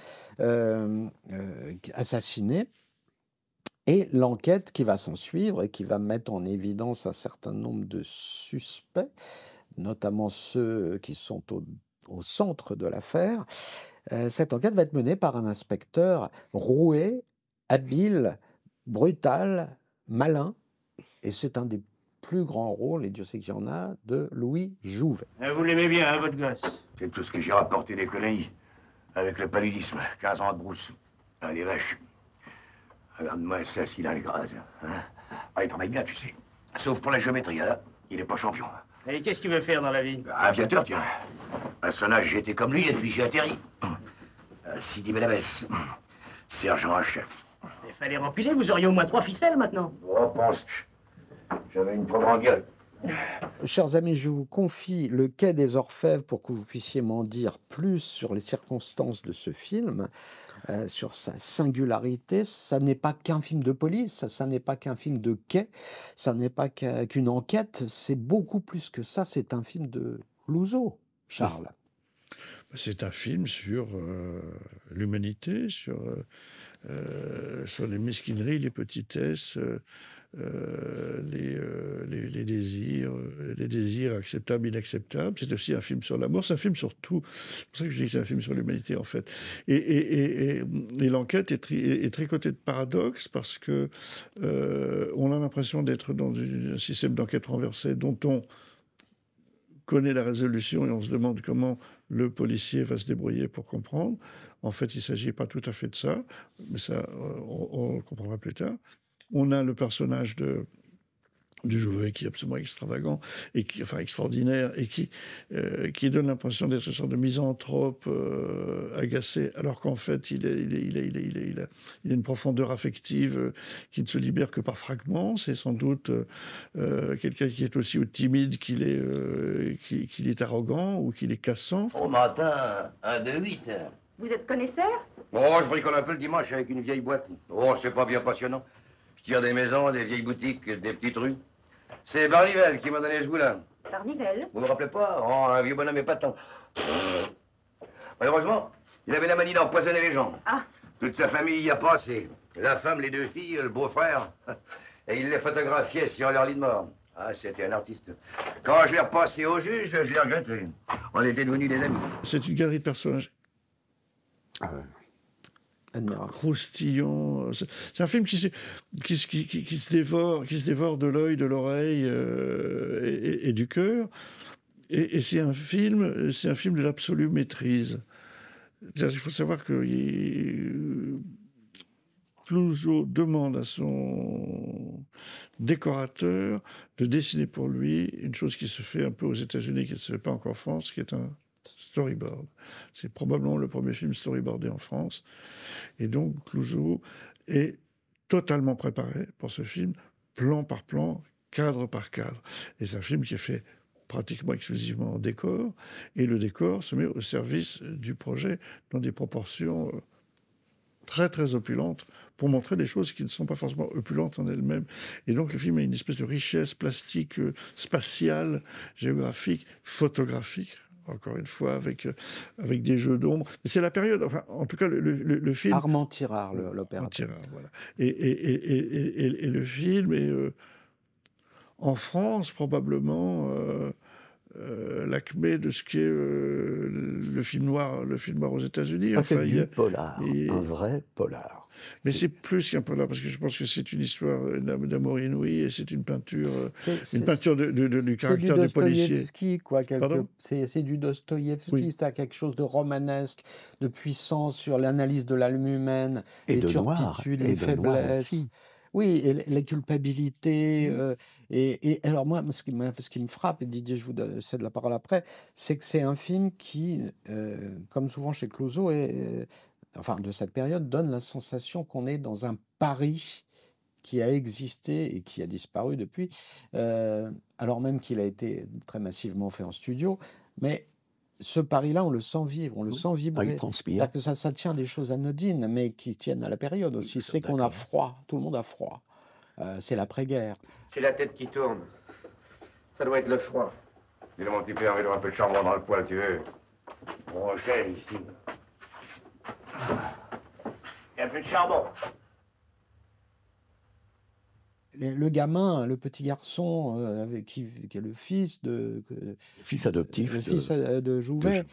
assassiné. Et l'enquête qui va s'en suivre et qui va mettre en évidence un certain nombre de suspects, notamment ceux qui sont au centre de l'affaire. Cette enquête va être menée par un inspecteur roué, habile, brutal, malin. Et c'est un des plus grands rôles, et Dieu sait qu'il y en a, de Louis Jouvet. Vous l'aimez bien, hein, votre gosse? C'est tout ce que j'ai rapporté des colonies. Avec le paludisme, 15 ans de brousse. Les vaches. Regarde-moi ça, s'il a les grâces. Hein? Il travaille bien, tu sais. Sauf pour la géométrie, là. Il est pas champion. Et qu'est-ce qu'il veut faire dans la vie? Aviateur, tiens. À son âge, j'étais comme lui, et puis j'ai atterri. Sidi Belabès. Sergent en chef. Il fallait rempiler, vous auriez au moins 3 ficelles maintenant. Oh, penses-tu? J'avais une trop grande gueule. Chers amis, je vous confie le Quai des Orfèvres pour que vous puissiez m'en dire plus sur les circonstances de ce film, sur sa singularité. Ça n'est pas qu'un film de police, ça n'est pas qu'un film de quai, ça n'est pas qu'une enquête, c'est beaucoup plus que ça, c'est un film de Clouzot, Charles. C'est un film sur l'humanité, sur les mesquineries, les petitesses, les désirs acceptables, inacceptables. C'est aussi un film sur l'amour, c'est un film sur tout. C'est pour ça que je dis que c'est un film sur l'humanité, en fait. Et l'enquête est tricotée de paradoxes parce que on a l'impression d'être dans un système d'enquête renversé dont on connaît la résolution et on se demande comment le policier va se débrouiller pour comprendre. En fait, il ne s'agit pas tout à fait de ça, mais ça, on le comprendra plus tard. On a le personnage de Jouvet qui est absolument extravagant, et enfin extraordinaire, et qui donne l'impression d'être une sorte de misanthrope agacé, alors qu'en fait, il a une profondeur affective qui ne se libère que par fragments. C'est sans doute quelqu'un qui est aussi timide qu'il est arrogant ou qu'il est cassant. Au matin, 1, 2, 8. Vous êtes connaisseur? Oh, je bricole un peu le dimanche avec une vieille boîte. Oh, c'est pas bien passionnant. Je tire des maisons, des vieilles boutiques, des petites rues. C'est Barnivelle qui m'a donné ce goût-là. Barnivelle? Vous me rappelez pas? Oh, un vieux bonhomme épatant. Malheureusement, il avait la manie d'empoisonner les gens. Ah. Toute sa famille y a passé. La femme, les 2 filles, le beau-frère. Et il les photographiait sur leur lit de mort. Ah, c'était un artiste. Quand je l'ai repassé au juge, je l'ai regretté. On était devenus des amis. C'est une galerie de personnages. Ah ouais. Croustillant. C'est un film qui se dévore de l'œil, de l'oreille et du cœur. Et c'est un film de l'absolue maîtrise. Il faut savoir que Clouzot demande à son décorateur de dessiner pour lui une chose qui se fait un peu aux États-Unis, qui ne se fait pas encore en France, qui est un storyboard. C'est probablement le premier film storyboardé en France. Et donc, Clouzot est totalement préparé pour ce film, plan par plan, cadre par cadre. Et c'est un film qui est fait pratiquement exclusivement en décor, et le décor se met au service du projet dans des proportions très très opulentes pour montrer des choses qui ne sont pas forcément opulentes en elles-mêmes. Et donc le film a une espèce de richesse plastique, spatiale, géographique, photographique, encore une fois, avec des jeux d'ombre. C'est la période, enfin, en tout cas, le film... Armand Tirard, l'opérateur. Armand Tirard, voilà. Et le film est, en France, probablement... l'acmé de ce qu'est le film noir aux États-Unis. Ah, c'est du polar, un vrai polar. Mais c'est plus qu'un polar, parce que je pense que c'est une histoire d'amour inouï, et c'est une peinture, du caractère du policier. C'est du Dostoïevski, Oui. c'est quelque chose de romanesque, de puissance sur l'analyse de l'âme humaine, Et les de noir, turpitudes, et les de noir faiblesses. aussi. Oui, et la culpabilité. Et alors moi, ce qui me frappe, et Didier, je vous cède la parole après, c'est que c'est un film qui, comme souvent chez Clouzot, enfin de cette période, donne la sensation qu'on est dans un Paris qui a existé et qui a disparu depuis, alors même qu'il a été très massivement fait en studio. Mais ce Paris-là, on le sent vivre, on le sent vibrer. Il transpire. C'est-à-dire que ça tient des choses anodines, mais qui tiennent à la période aussi. C'est qu'on a froid, tout le monde a froid. C'est l'après-guerre. J'ai la tête qui tourne. Ça doit être le froid. Dis-le, mon petit père, mets-le un peu de charbon dans le poêle, tu veux. Rocher, ici. Il y a plus de charbon. Le gamin, le petit garçon, qui est le fils Fils adoptif de Jouvet,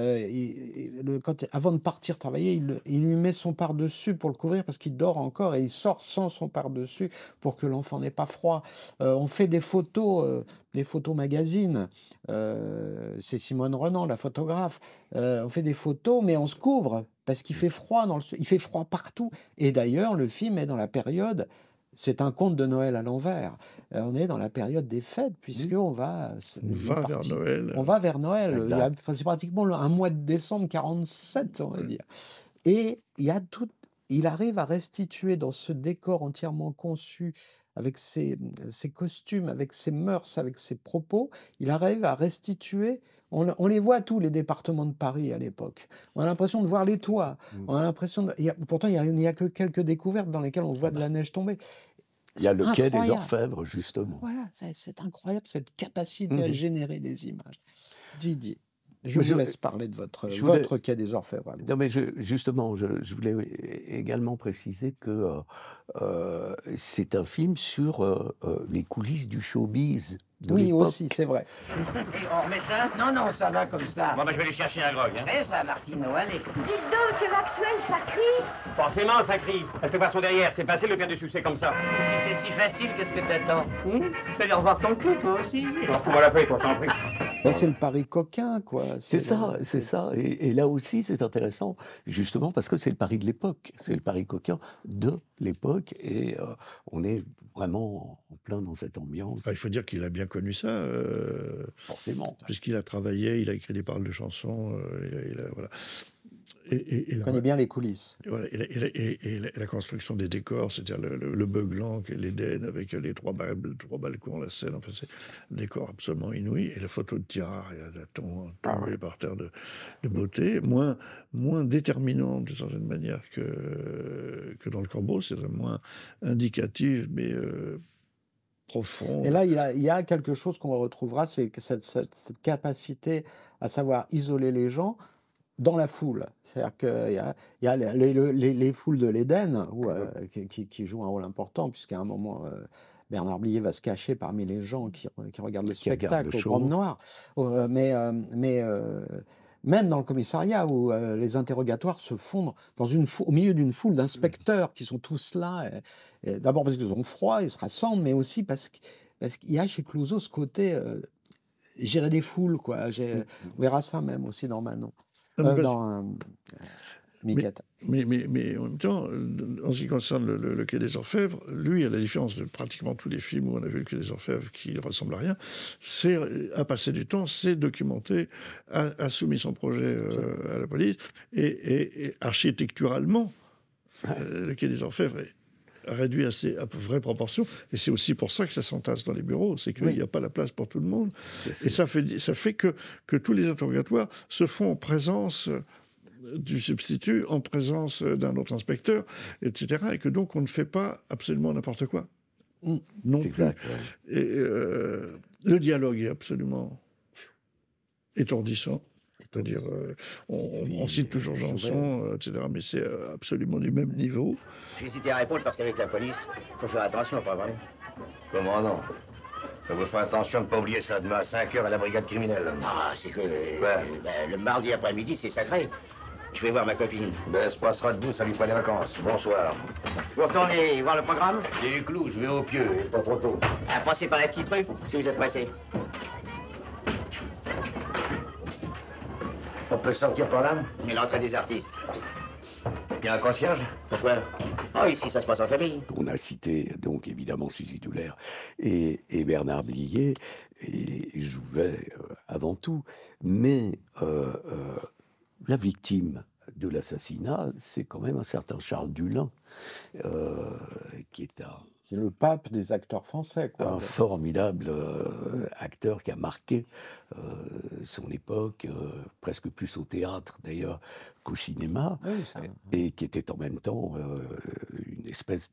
avant de partir travailler, il lui met son pardessus pour le couvrir parce qu'il dort encore, et il sort sans son pardessus pour que l'enfant n'ait pas froid. On fait des photos magazines. C'est Simone Renan, la photographe. On fait des photos, mais on se couvre parce qu'il fait froid il fait froid partout. Et d'ailleurs, le film est dans la période. C'est un conte de Noël à l'envers. On est dans la période des fêtes, puisqu'on va... vers Noël. On va vers Noël. C'est pratiquement un mois de décembre 47, on va dire. Et il arrive à restituer dans ce décor entièrement conçu, avec ses costumes, avec ses mœurs, avec ses propos, il arrive à restituer... On les voit tous, les départements de Paris à l'époque. On a l'impression de voir les toits. On a l'impression pourtant, il n'y a que quelques découvertes dans lesquelles on voit de la neige tomber. Il y a le quai des Orfèvres, justement. Voilà, c'est incroyable, cette capacité à générer des images. Didier, je vous laisse parler de votre quai des Orfèvres. Non, mais justement, je voulais également préciser que c'est un film sur les coulisses du showbiz. Oui, aussi, c'est vrai. On remet ça? Non, ça va comme ça. Bon, ben, je vais aller chercher un grog. Hein. C'est ça, Martino, allez. Dites donc, que Maxwell, ça crie. Forcément, ça crie. Elle fait pas son derrière. C'est facile de faire du succès comme ça. Si c'est si facile, qu'est-ce que t'attends? Tu vas aller revoir ton cul, toi aussi. Fous-moi la feuille, toi, t'en prie. C'est le Paris coquin, quoi. C'est ça. Et là aussi, c'est intéressant, justement, parce que c'est le Paris de l'époque. C'est le Paris coquin de l'époque. Et on est vraiment en plein dans cette ambiance. Il faut dire qu'il a bien connu ça. Forcément. Puisqu'il a travaillé, il a écrit des paroles de chansons. Voilà. Il connaît bien les coulisses. Et la construction des décors, c'est-à-dire le Beuglan, l'Éden, avec les trois balcons, la scène, enfin, c'est un décor absolument inouï. Et la photo de Tirard, il a tombé par terre de beauté, moins déterminante d'une certaine manière que dans Le Corbeau, c'est moins indicative, mais profonde. Et là, il y a quelque chose qu'on retrouvera, c'est que cette capacité à savoir isoler les gens dans la foule. C'est-à-dire qu'il y a les foules de l'Éden qui jouent un rôle important, puisqu'à un moment, Bernard Blier va se cacher parmi les gens qui regardent le spectacle au Grand Noir. Même dans le commissariat, où les interrogatoires se font au milieu d'une foule d'inspecteurs qui sont tous là, d'abord parce qu'ils ont froid, ils se rassemblent, mais aussi parce qu'il y a chez Clouzot ce côté gérer des foules, quoi. On verra ça même aussi dans Manon. Miquette. Mais en même temps, en ce qui concerne le Quai des Orfèvres, lui, à la différence de pratiquement tous les films où on a vu le Quai des Orfèvres qui ne ressemble à rien, a passé du temps, s'est documenté, a soumis son projet à la police, et architecturalement, le Quai des Orfèvres est réduit à vraies proportions, et c'est aussi pour ça que ça s'entasse dans les bureaux, c'est qu'il n'y a pas la place pour tout le monde, et ça fait que tous les interrogatoires se font en présence du substitut, en présence d'un autre inspecteur, etc., et que donc on ne fait pas absolument n'importe quoi. Non plus. Exact, ouais. Et le dialogue est absolument étourdissant. C'est-à-dire, on cite toujours Janson, etc., mais c'est absolument du même niveau. J'ai hésité à répondre parce qu'avec la police, il faut faire attention, pas vrai? Comment non? Il faut faire attention de ne pas oublier ça demain à 5 h à la brigade criminelle. Ah, c'est que le mardi après-midi, c'est sacré. Je vais voir ma copine. Ben, elle se passera debout, ça lui fera les vacances. Bonsoir. Vous retournez voir le programme? J'ai les clous, je vais au pieu, pas trop tôt. Passez par la petite rue, si vous êtes pressé. On peut sortir par là? Mais l'entrée des artistes. Il y a un concierge? Pourquoi? Oh, ici, ça se passe en famille. On a cité donc évidemment Suzy Doulère et Bernard Blier, et Jouvet avant tout, mais la victime de l'assassinat, c'est quand même un certain Charles Dulin, qui est c'est le pape des acteurs français, quoi. Un formidable acteur qui a marqué son époque, presque plus au théâtre d'ailleurs qu'au cinéma, et qui était en même temps une espèce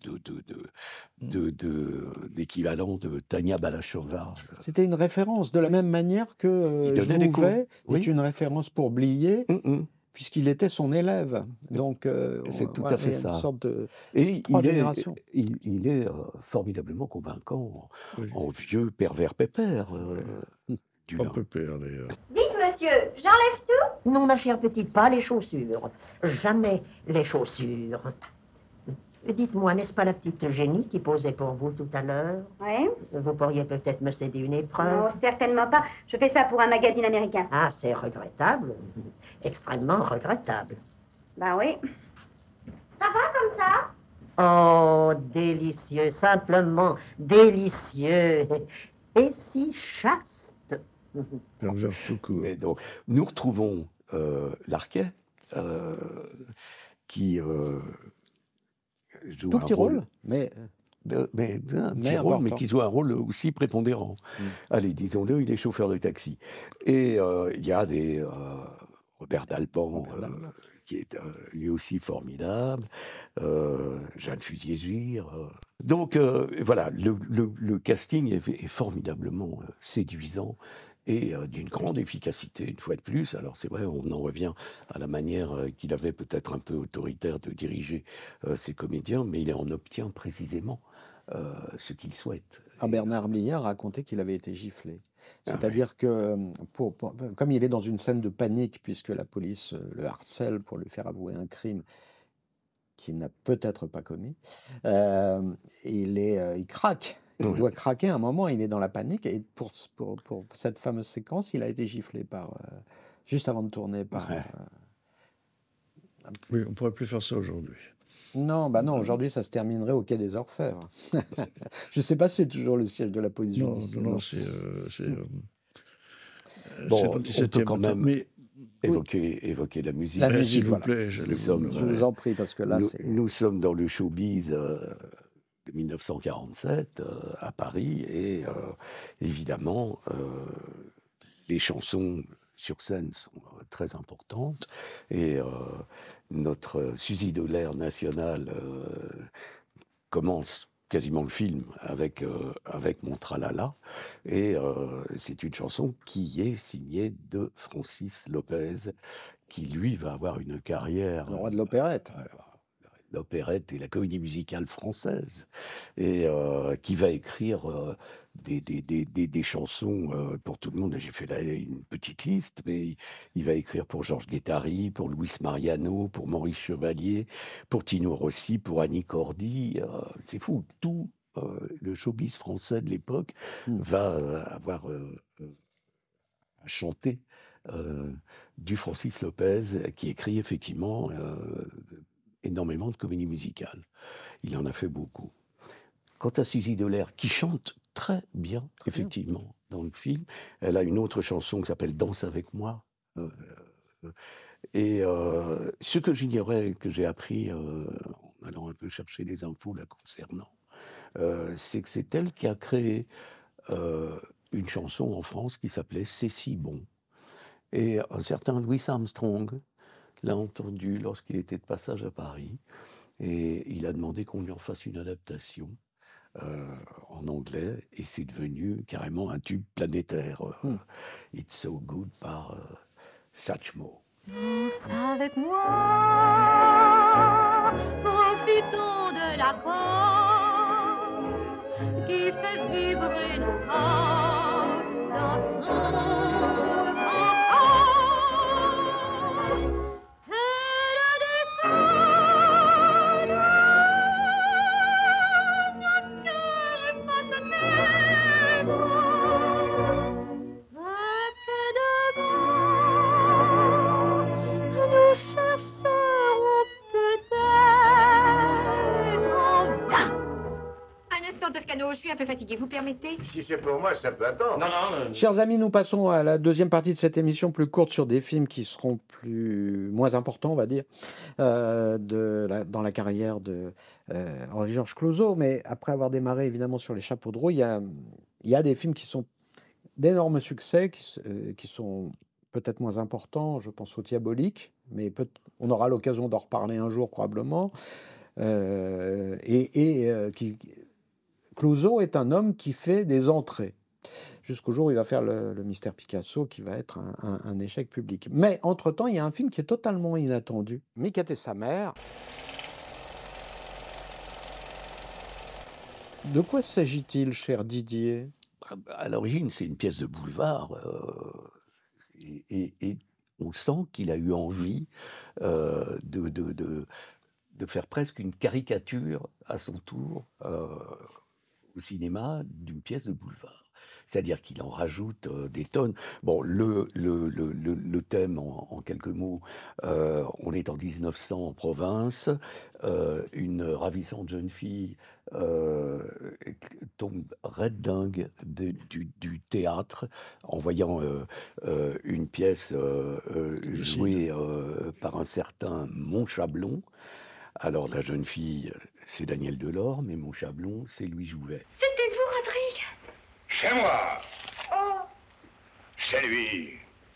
d'équivalent de Tania Balachova. C'était une référence, de la même manière que Jouvet est une référence pour Blier. Puisqu'il était son élève. Donc, c'est tout à fait ça. Une sorte de et trois générations. Il est formidablement convaincant en vieux pervers pépère. Pas pépère, d'ailleurs. Dites, monsieur, j'enlève tout? Non, ma chère petite, pas les chaussures. Jamais les chaussures. Dites-moi, n'est-ce pas la petite Génie qui posait pour vous tout à l'heure? Oui. Vous pourriez peut-être me céder une épreuve? Non, certainement pas. Je fais ça pour un magazine américain. Ah, c'est regrettable. Extrêmement regrettable. Ben oui. Ça va comme ça? Oh, délicieux, simplement délicieux. Et si chaste. Pervers tout court. Et donc, nous retrouvons Larquet, qui joue tout un petit rôle, mais petit rôle, mais qui joue un rôle aussi prépondérant. Allez, disons-le, il est chauffeur de taxi. Et il y a des Robert Dalban, qui est lui aussi formidable, Jeanne Fusier-Gire. Donc voilà, le casting est formidablement séduisant et d'une grande efficacité, une fois de plus. Alors c'est vrai, on en revient à la manière qu'il avait peut-être un peu autoritaire de diriger ses comédiens, mais il en obtient précisément ce qu'il souhaite. Bernard Blier a raconté qu'il avait été giflé. C'est-à-dire que, comme il est dans une scène de panique, puisque la police le harcèle pour lui faire avouer un crime qu'il n'a peut-être pas commis, il craque. Il doit craquer à un moment, il est dans la panique. Et pour cette fameuse séquence, il a été giflé juste avant de tourner par... Oui, on ne pourrait plus faire ça aujourd'hui. Non, aujourd'hui, ça se terminerait au Quai des Orfèvres. Je ne sais pas si c'est toujours le siège de la police judiciaire. Non, c'est bon, on peut quand même évoquer la musique. La musique, s'il vous plaît, je vous en prie, parce que là, nous sommes dans le showbiz de 1947 à Paris, et évidemment, les chansons sur scène sont très importantes, et notre Suzy Doulère nationale commence quasiment le film avec Mon Tralala, et c'est une chanson qui est signée de Francis Lopez, qui lui va avoir une carrière... Le roi de l'opérette. L'opérette et la comédie musicale française, et qui va écrire des chansons pour tout le monde. J'ai fait une petite liste, mais il va écrire pour Georges Guettari, pour Luis Mariano, pour Maurice Chevalier, pour Tino Rossi, pour Annie Cordy. C'est fou, tout le showbiz français de l'époque va avoir à chanter du Francis Lopez, qui écrit effectivement énormément de comédies musicales. Il en a fait beaucoup. Quant à Suzy Delair, qui chante très bien, effectivement, dans le film, elle a une autre chanson qui s'appelle « Danse avec moi ». Et ce que j'ignorais, que j'ai appris en allant un peu chercher des infos la concernant, c'est que c'est elle qui a créé une chanson en France qui s'appelait « C'est si bon ». Et un certain Louis Armstrong l'a entendu lorsqu'il était de passage à Paris, et il a demandé qu'on lui en fasse une adaptation en anglais, et c'est devenu carrément un tube planétaire. It's So Good par Satchmo. Danse avec moi, profitons de l'accord qui fait vibrer nos corps, dansons encore. Et le destin mon cœur efface à tes doigts, cette demande. Nous chercherons peut-être en vain. Un instant, Toscano, je suis un peu fatiguée, vous permettez? Si c'est pour moi, ça peut attendre. Non, non. Chers amis, nous passons à la deuxième partie de cette émission plus courte sur des films qui seront moins importants, on va dire, dans la carrière de Henri-Georges Clouzot. Mais après avoir démarré évidemment sur Les Chapeaux de roue, il y a des films qui sont d'énormes succès, qui sont peut-être moins importants. Je pense au Diabolique, mais on aura l'occasion d'en reparler un jour probablement. Clouzot est un homme qui fait des entrées, jusqu'au jour où il va faire le Mystère Picasso, qui va être un échec public. Mais entre-temps, il y a un film qui est totalement inattendu, Miquette et sa mère. De quoi s'agit-il, cher Didier? À l'origine, c'est une pièce de boulevard, et on sent qu'il a eu envie de faire presque une caricature à son tour au cinéma d'une pièce de boulevard. C'est-à-dire qu'il en rajoute des tonnes. Bon, le thème, en quelques mots, on est en 1900 en province, une ravissante jeune fille tombe raide dingue du théâtre en voyant une pièce jouée par un certain Montchablon. Alors la jeune fille, c'est Daniel Delorme, mais Montchablon, c'est Louis Jouvet. C'était vous, Rodrigue? C'est moi. Oh. C'est lui.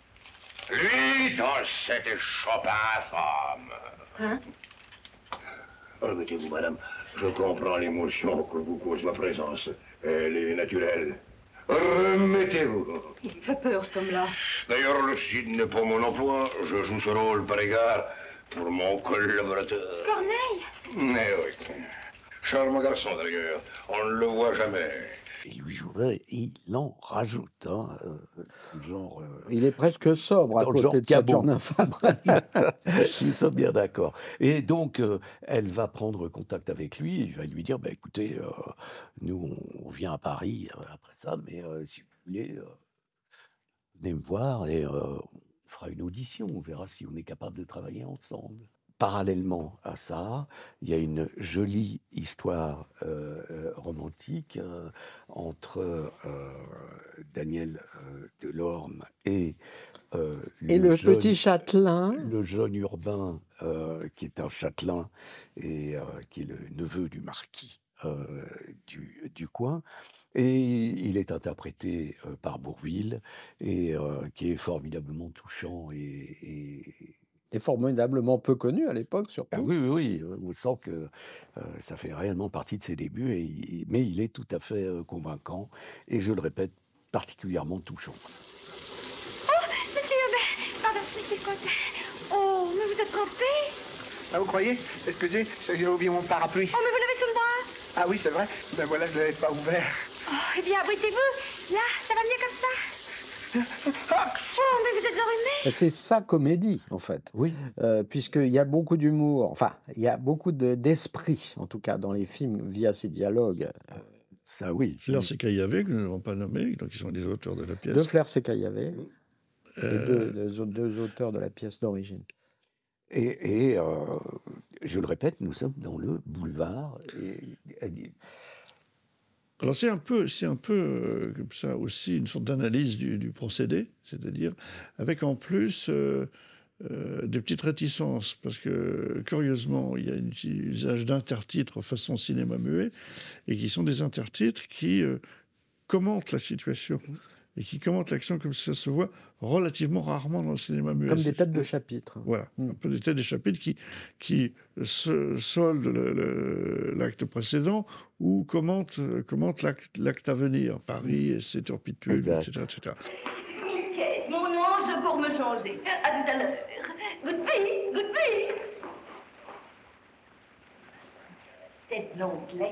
Lui dans cette échoppe infâme. Hein? Remettez-vous, madame. Je comprends l'émotion que vous cause ma présence. Elle est naturelle. Remettez-vous. Il me fait peur, cet homme-là. D'ailleurs, le Cid n'est pas mon emploi. Je joue ce rôle par égard pour mon collaborateur. Corneille? Mais oui. Charmant garçon, d'ailleurs. On ne le voit jamais. Et Louis Jouvet, il en rajoute, hein, genre... il est presque sobre à côté de Saturnin Fabre. Nous sommes bien d'accord. Et donc, elle va prendre contact avec lui, il va lui dire, bah, écoutez, nous, on vient à Paris après ça, mais si vous voulez, venez me voir et on fera une audition, on verra si on est capable de travailler ensemble. Parallèlement à ça, il y a une jolie histoire romantique entre Daniel Delorme et le jeune, petit châtelain. Le jeune urbain, qui est un châtelain et qui est le neveu du marquis du coin. Et il est interprété par Bourvil, et qui est formidablement touchant et formidablement peu connu à l'époque, surtout. Ah oui, on sent que ça fait réellement partie de ses débuts, mais il est tout à fait convaincant, et je le répète, particulièrement touchant. Oh, monsieur Aubert, pardon, monsieur le comte. Oh, mais vous êtes trompé. Ah, vous croyez? Excusez, j'ai oublié mon parapluie. Oh, mais vous l'avez sous le bras. Ah oui, c'est vrai. Ben voilà, je ne l'avais pas ouvert. Oh, eh bien, abritez-vous. Là, ça va mieux comme ça. Oh, mais vous êtes enrhumé. C'est sa comédie, en fait. Oui. Puisqu'il y a beaucoup d'humour, enfin, il y a beaucoup d'esprit, en tout cas, dans les films, via ces dialogues. Ça, oui. Flair et Caillavet, que nous n'avons pas nommé, donc ils sont les auteurs de la pièce. De Flair et Caillavet. Les deux auteurs de la pièce d'origine. Et je le répète, nous sommes dans le boulevard. Alors c'est un peu comme ça aussi une sorte d'analyse du procédé, c'est-à-dire avec en plus des petites réticences, parce que curieusement, il y a un usage d'intertitres façon cinéma muet, et qui sont des intertitres qui commentent la situation, et qui commentent l'action comme ça se voit relativement rarement dans le cinéma muet. Comme des têtes de chapitre. Voilà, un peu des têtes de chapitre qui soldent l'acte précédent ou commentent l'acte à venir, Paris et ses turpitudes, etc., etc. Mickey, mon ange court me changer. À tout à l'heure. Goodby, goodby. C'est l'onglet.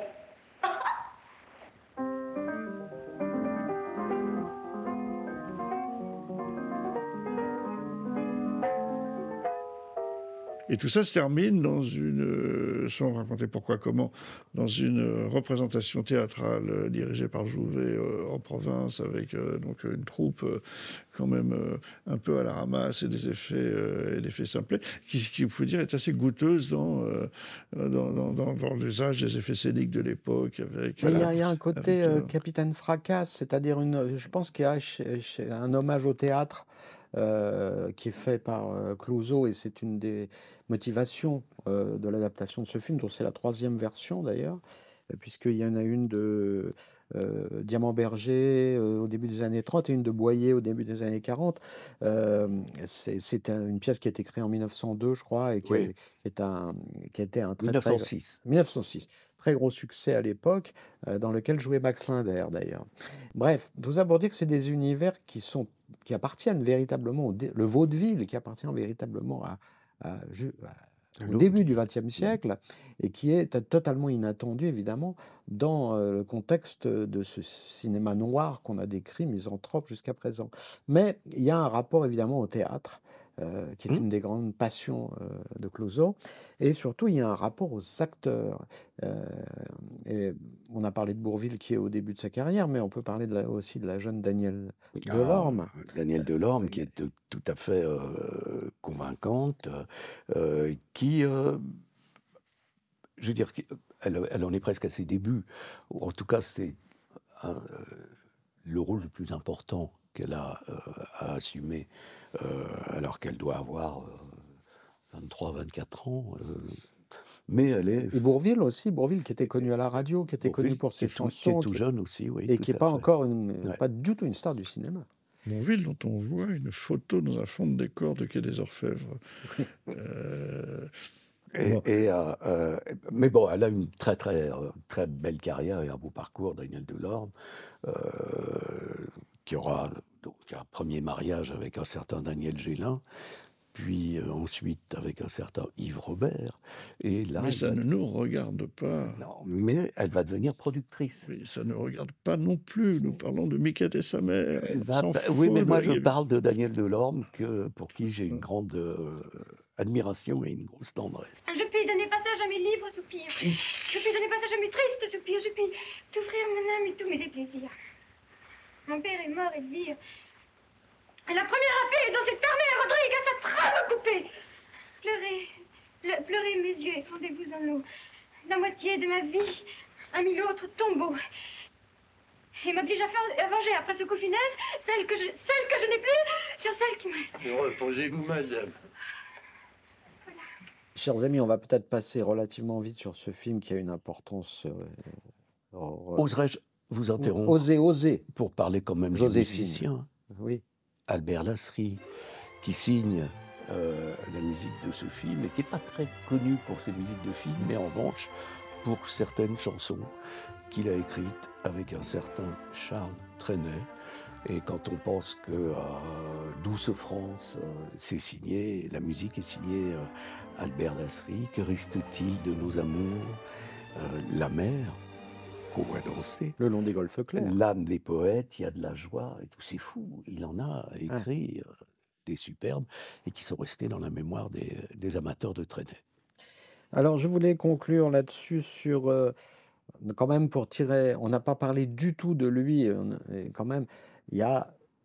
Et tout ça se termine dans sans raconter pourquoi, comment, dans une représentation théâtrale dirigée par Jouvet en province, avec donc une troupe quand même un peu à la ramasse et des effets simplets, qui il faut dire est assez goûteuse dans l'usage des effets scéniques de l'époque. Il y a un côté Capitaine Fracasse, c'est-à-dire je pense qu'il y a un hommage au théâtre. Qui est fait par Clouzot, et c'est une des motivations de l'adaptation de ce film, dont c'est la 3e version d'ailleurs, puisqu'il y en a une de Diamant Berger au début des années 30 et une de Boyer au début des années 40. C'est une pièce qui a été créée en 1902, je crois, et qui a été un 1906. Très gros succès à l'époque, dans lequel jouait Max Linder d'ailleurs. Bref, tout ça pour dire que c'est des univers qui appartiennent véritablement le vaudeville, qui appartient véritablement au début du XXe siècle, et qui est totalement inattendu, évidemment, dans le contexte de ce cinéma noir qu'on a décrit, misanthrope jusqu'à présent. Mais il y a un rapport, évidemment, au théâtre, qui est une des grandes passions de Clouzot. Et surtout, il y a un rapport aux acteurs. Et on a parlé de Bourvil, qui est au début de sa carrière, mais on peut parler aussi de la jeune Danielle Delorme. Danielle Delorme, qui est tout à fait convaincante, qui... je veux dire, elle en est presque à ses débuts. Ou en tout cas, c'est le rôle le plus important qu'elle a à assumer, alors qu'elle doit avoir 23, 24 ans. Mais elle est... Et Bourvil aussi, Bourvil qui était connu à la radio, qui était connu pour ses chansons. Qui est tout jeune aussi, oui. Et qui n'est pas encore pas du tout une star du cinéma. Bourvil, dont on voit une photo dans un fond de décor de Quai des Orfèvres. Mais bon, elle a une très belle carrière et un beau parcours, Danielle Delorme, qui aura donc un premier mariage avec un certain Daniel Gélin, puis ensuite avec un certain Yves Robert. Et là, mais ça ne nous regarde pas. Non, mais elle va devenir productrice. Oui, ça ne regarde pas non plus. Nous parlons de Miquette et sa mère. Oui, mais moi je parle de Danielle Delorme, pour qui j'ai une grande admiration et une grosse tendresse. Je puis donner passage à mes livres soupirs. Je puis donner passage à mes tristes soupirs. Je puis t'offrir mon âme et tous mes déplaisirs. Mon père est mort, Elvire. Et la première affaire dont s'est fermée Rodrigue à sa trame coupée. Pleurez mes yeux et fondez-vous en l'eau. La moitié de ma vie a mis l'autre tombeau. Et m'oblige à venger après ce coup funeste celle que je n'ai plus sur celle qui me reste. Reposez-vous, madame. Chers amis, on va peut-être passer relativement vite sur ce film qui a une importance... Oserais-je vous interrompre? Osez. Pour parler quand même du musicien. Oui. Albert Lasserie, qui signe la musique de ce film et qui n'est pas très connu pour ses musiques de film, mais en revanche pour certaines chansons qu'il a écrites avec un certain Charles Trenet. Et quand on pense que Douce France, c'est signé, la musique est signée Albert Lasserie, que reste-t-il de nos amours, la mer qu'on voit danser, le long des golfes clairs, l'âme des poètes, il y a de la joie et tout, c'est fou. Il en a écrit des superbes et qui sont restés dans la mémoire des amateurs de Trenet. Alors je voulais conclure là-dessus sur quand même pour tirer, on n'a pas parlé du tout de lui, et quand même il y a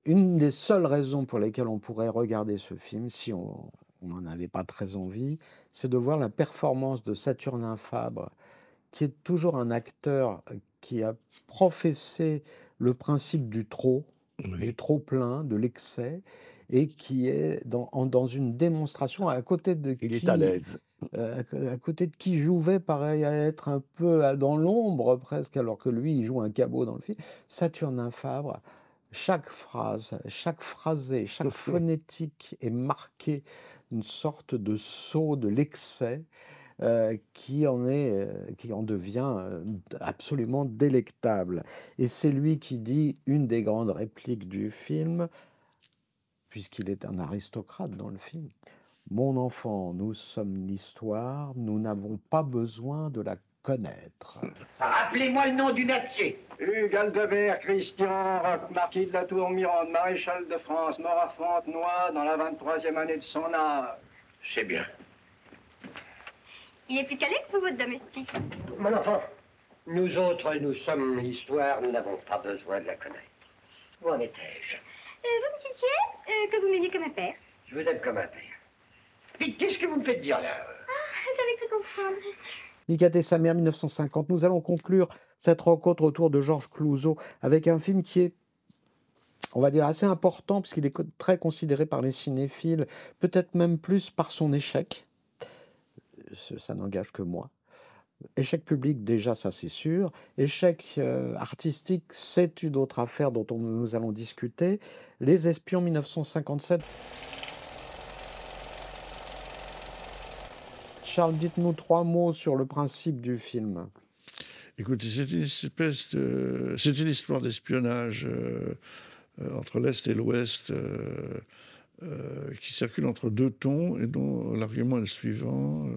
une des seules raisons pour lesquelles on pourrait regarder ce film, si on n'en avait pas très envie, c'est de voir la performance de Saturnin Fabre, qui est toujours un acteur qui a professé le principe du trop plein, de l'excès, et qui est dans une démonstration à côté de qui... Il est à l'aise. À côté de qui Jouvet paraît être un peu dans l'ombre presque, alors que lui, il joue un cabot dans le film. Saturnin Fabre, chaque phrase, chaque phrasé, chaque phonétique est marquée une sorte de sceau de l'excès qui en devient absolument délectable. Et c'est lui qui dit une des grandes répliques du film, puisqu'il est un aristocrate dans le film. Mon enfant, nous sommes l'histoire, nous n'avons pas besoin de la connaître. Rappelez-moi le nom du natier. Hugues Aldebert, Christian Roch, marquis de la Tour-Mirande, maréchal de France, mort à Fontenoy dans la 23e année de son âge. C'est bien. Il est plus calé que vous, votre domestique. Mon enfant, nous autres, nous sommes l'histoire, nous n'avons pas besoin de la connaître. Où en étais-je? Vous me disiez que vous m'aimiez comme un père. Je vous aime comme un père. Mais qu'est-ce que vous me faites dire là? J'avais cru comprendre. Mikat et sa mère, 1950. Nous allons conclure cette rencontre autour de Georges Clouzot avec un film qui est, on va dire, assez important, puisqu'il est très considéré par les cinéphiles, peut-être même plus par son échec. Ça n'engage que moi. Échec public, déjà, ça c'est sûr. Échec artistique, c'est une autre affaire dont nous allons discuter. Les Espions, 1957. Charles, dites-nous 3 mots sur le principe du film. Écoutez, c'est une histoire d'espionnage entre l'Est et l'Ouest qui circule entre 2 tons et dont l'argument est le suivant.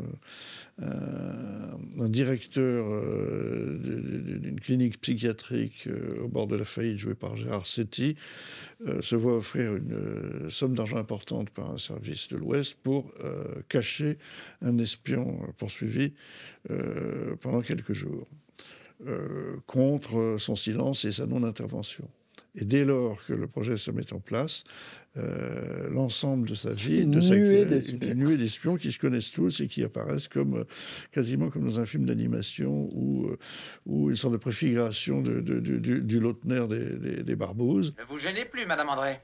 Un directeur d'une clinique psychiatrique au bord de la faillite, joué par Gérard Setti, se voit offrir une somme d'argent importante par un service de l'Ouest pour cacher un espion poursuivi pendant quelques jours, contre son silence et sa non-intervention. Et dès lors que le projet se met en place, l'ensemble de sa vie, une nuée d'espions qui se connaissent tous et qui apparaissent quasiment comme dans un film d'animation ou une sorte de préfiguration du Lautner des Barbouzes. Ne vous gênez plus, Madame André.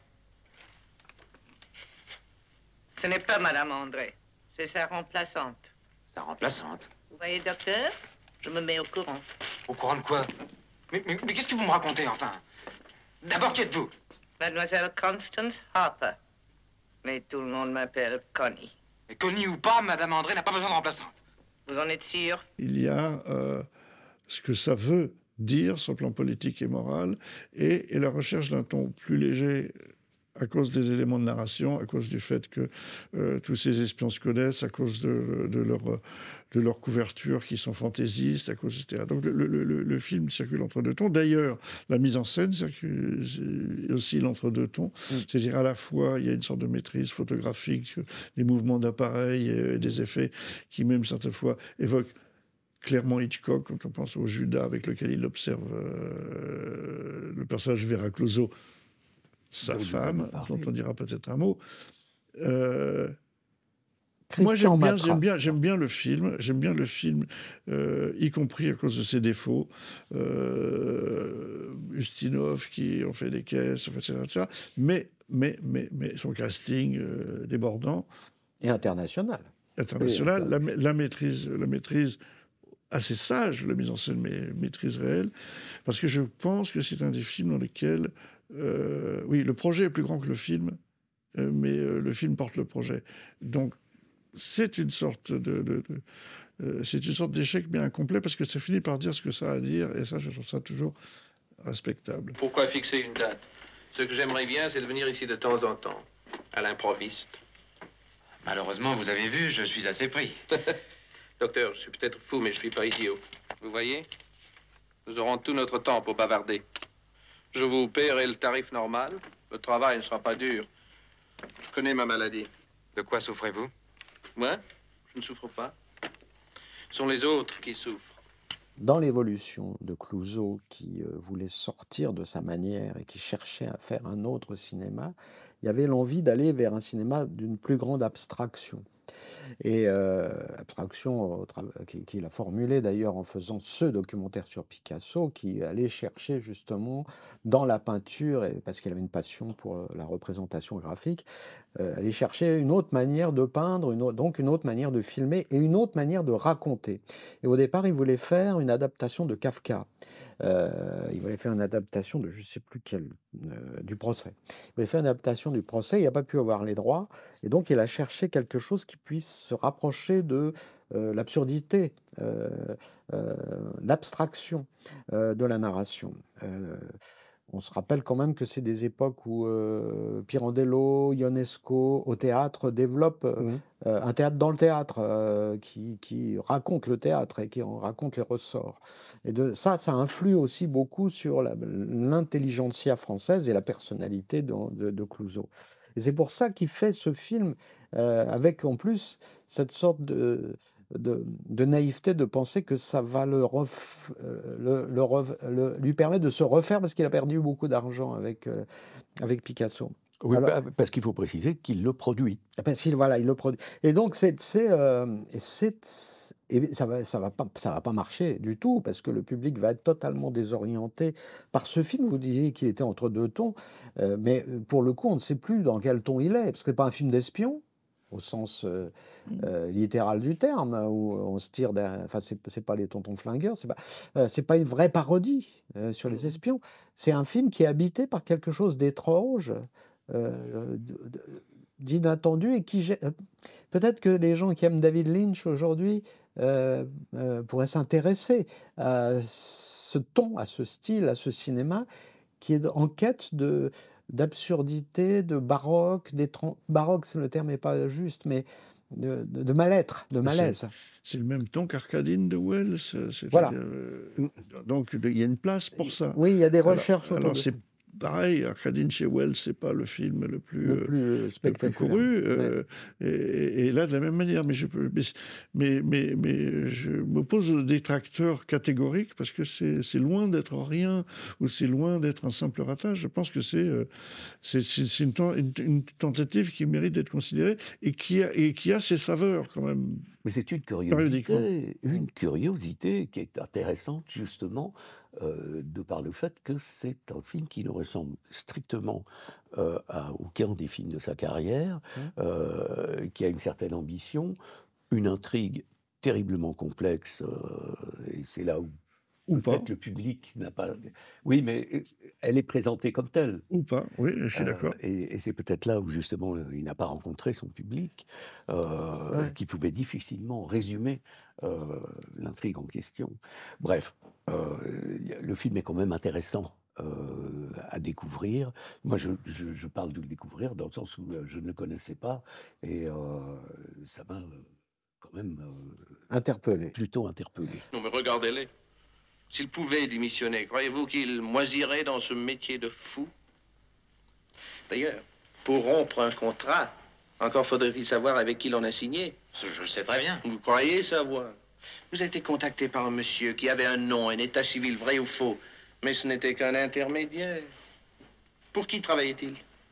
Ce n'est pas Madame André, c'est sa remplaçante. Sa remplaçante? Vous voyez, docteur, je me mets au courant. Au courant de quoi? Mais qu'est-ce que vous me racontez, enfin? D'abord, qui êtes-vous? Mademoiselle Constance Harper. Mais tout le monde m'appelle Connie. Mais Connie ou pas, Madame André n'a pas besoin de remplaçante. Vous en êtes sûr? Il y a ce que ça veut dire sur le plan politique et moral et la recherche d'un ton plus léger à cause des éléments de narration, à cause du fait que tous ces espions se connaissent, à cause de leur couverture qui sont fantaisistes, à cause, etc. Donc le film circule entre 2 tons. D'ailleurs, la mise en scène oscille entre 2 tons. C'est-à-dire à la fois, il y a une sorte de maîtrise photographique, des mouvements d'appareil et des effets qui même certaines fois évoquent clairement Hitchcock, quand on pense au Judas avec lequel il observe le personnage Vera Clouzot, sa femme, dont on dira peut-être un mot. Moi, j'aime bien le film, y compris à cause de ses défauts. Ustinov qui en fait des caisses, etc. Mais son casting débordant. Et international. International, la maîtrise assez sage, la mise en scène, mais maîtrise réelle, parce que je pense que c'est un des films dans lesquels oui, le projet est plus grand que le film, mais le film porte le projet. Donc, c'est une sorte d'échec bien incomplet parce que ça finit par dire ce que ça a à dire, et ça, je trouve ça toujours respectable. Pourquoi fixer une date? Ce que j'aimerais bien, c'est de venir ici de temps en temps, à l'improviste. Malheureusement, vous avez vu, je suis assez pris. Docteur, je suis peut-être fou, mais je suis pas idiot. Vous voyez? Nous aurons tout notre temps pour bavarder. Je vous paierai le tarif normal. Le travail ne sera pas dur. Je connais ma maladie. De quoi souffrez-vous? Moi, je ne souffre pas. Ce sont les autres qui souffrent. dans l'évolution de Clouzot, qui voulait sortir de sa manière et qui cherchait à faire un autre cinéma, il y avait l'envie d'aller vers un cinéma d'une plus grande abstraction. Et abstraction qu'il a formulée d'ailleurs en faisant ce documentaire sur Picasso, qui allait chercher justement dans la peinture, et parce qu'il avait une passion pour la représentation graphique, aller chercher une autre manière de peindre, donc une autre manière de filmer et une autre manière de raconter. Et au départ, il voulait faire une adaptation de Kafka. Il voulait faire une adaptation de je ne sais plus quel, du procès. Il voulait faire une adaptation du procès, il n'a pas pu avoir les droits, et donc il a cherché quelque chose qui puisse se rapprocher de l'absurdité, l'abstraction de la narration. On se rappelle quand même que c'est des époques où Pirandello, Ionesco, au théâtre, développent un théâtre dans le théâtre qui raconte le théâtre et qui en raconte les ressorts. Et ça influe aussi beaucoup sur l'intelligentsia française et la personnalité de Clouzot. Et c'est pour ça qu'il fait ce film avec en plus cette sorte de naïveté de penser que ça va lui permettre de se refaire parce qu'il a perdu beaucoup d'argent avec Picasso. Oui, parce qu'il faut préciser qu'il le produit. Parce qu'il voilà, il le produit. Et donc et ça va pas marcher du tout parce que le public va être totalement désorienté par ce film. Vous disiez qu'il était entre deux tons, mais pour le coup, on ne sait plus dans quel ton il est parce que c'est pas un film d'espion au sens littéral du terme, où on se tire enfin, c'est pas les tontons flingueurs, c'est pas une vraie parodie sur les espions. C'est un film qui est habité par quelque chose d'étrange, d'inattendu, et qui peut-être que les gens qui aiment David Lynch aujourd'hui pourraient s'intéresser à ce ton, à ce style, à ce cinéma qui est en quête d'absurdité, de baroque, baroque, le terme n'est pas juste, mais de mal-être, de malaise. C'est le même ton qu'Arcadine de Wells. Voilà. Donc il y a une place pour ça. Oui, il y a des recherches autour de ça. Pareil, Arcadine chez Wells, c'est pas le film le plus spectaculaire, couru. Et là, de la même manière, mais je m'oppose aux détracteurs catégoriques parce que c'est loin d'être rien ou c'est loin d'être un simple ratage. Je pense que c'est une tentative qui mérite d'être considérée et qui a ses saveurs quand même. Mais c'est une curiosité qui est intéressante justement de par le fait que c'est un film qui ne ressemble strictement à aucun des films de sa carrière, qui a une certaine ambition, une intrigue terriblement complexe, et c'est là où peut-être le public n'a pas... Oui, mais elle est présentée comme telle. Ou pas, oui, je suis d'accord. Et c'est peut-être là où, justement, il n'a pas rencontré son public, qui pouvait difficilement résumer l'intrigue en question. Bref, le film est quand même intéressant à découvrir. Moi, je parle de le découvrir dans le sens où je ne le connaissais pas, et ça m'a quand même... interpellé. Plutôt interpellé. Non, mais regardez-les. S'il pouvait démissionner, croyez-vous qu'il moisirait dans ce métier de fou? D'ailleurs, pour rompre un contrat, encore faudrait-il savoir avec qui l'on a signé. Je le sais très bien. Vous croyez savoir? Vous avez été contacté par un monsieur qui avait un nom, un état civil vrai ou faux, mais ce n'était qu'un intermédiaire. Pour qui travaillait-il?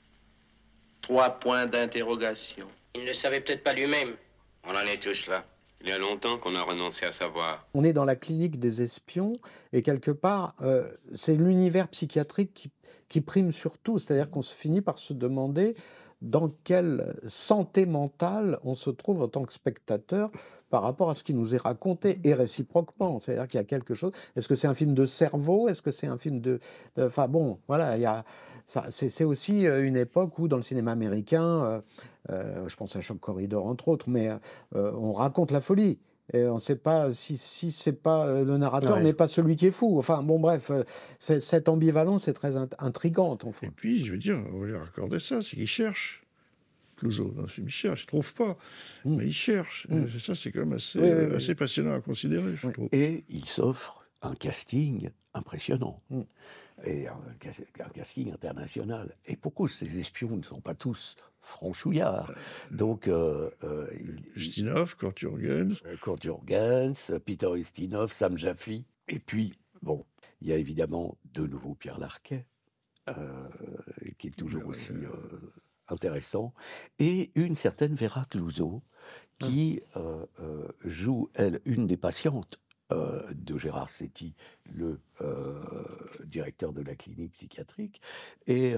3 points d'interrogation. Il ne savait peut-être pas lui-même. On en est tous là. Il y a longtemps qu'on a renoncé à savoir. On est dans la clinique des espions et quelque part, c'est l'univers psychiatrique qui prime sur tout. C'est-à-dire qu'on se finit par se demander dans quelle santé mentale on se trouve en tant que spectateur par rapport à ce qui nous est raconté et réciproquement. C'est-à-dire qu'il y a quelque chose. Est-ce que c'est un film de cerveau? Est-ce que c'est un film enfin bon, voilà, il y a... C'est aussi une époque où dans le cinéma américain, je pense à Shock Corridor entre autres, mais on raconte la folie. Et on ne sait pas si c'est pas le narrateur n'est pas celui qui est fou. Enfin bon, bref, cette ambivalence est très intrigante en fait. Et puis, je veux dire, on va lui raccorder ça, c'est qu'il cherche. Clouzot, dans ce film, il cherche, il trouve pas, mais il cherche. Ça, c'est quand même assez passionnant à considérer, je trouve. Et il s'offre un casting impressionnant. Et un casting international. Et pourquoi ces espions ne sont pas tous franchouillards? Donc, Ustinov, Kurt Jürgens, Peter Ustinov, Sam Jaffe. Et puis, bon, il y a évidemment de nouveau Pierre Larquet, qui est toujours aussi intéressant, et une certaine Vera Clouzot, qui joue, elle, une des patientes de Gérard Setti, le directeur de la clinique psychiatrique, et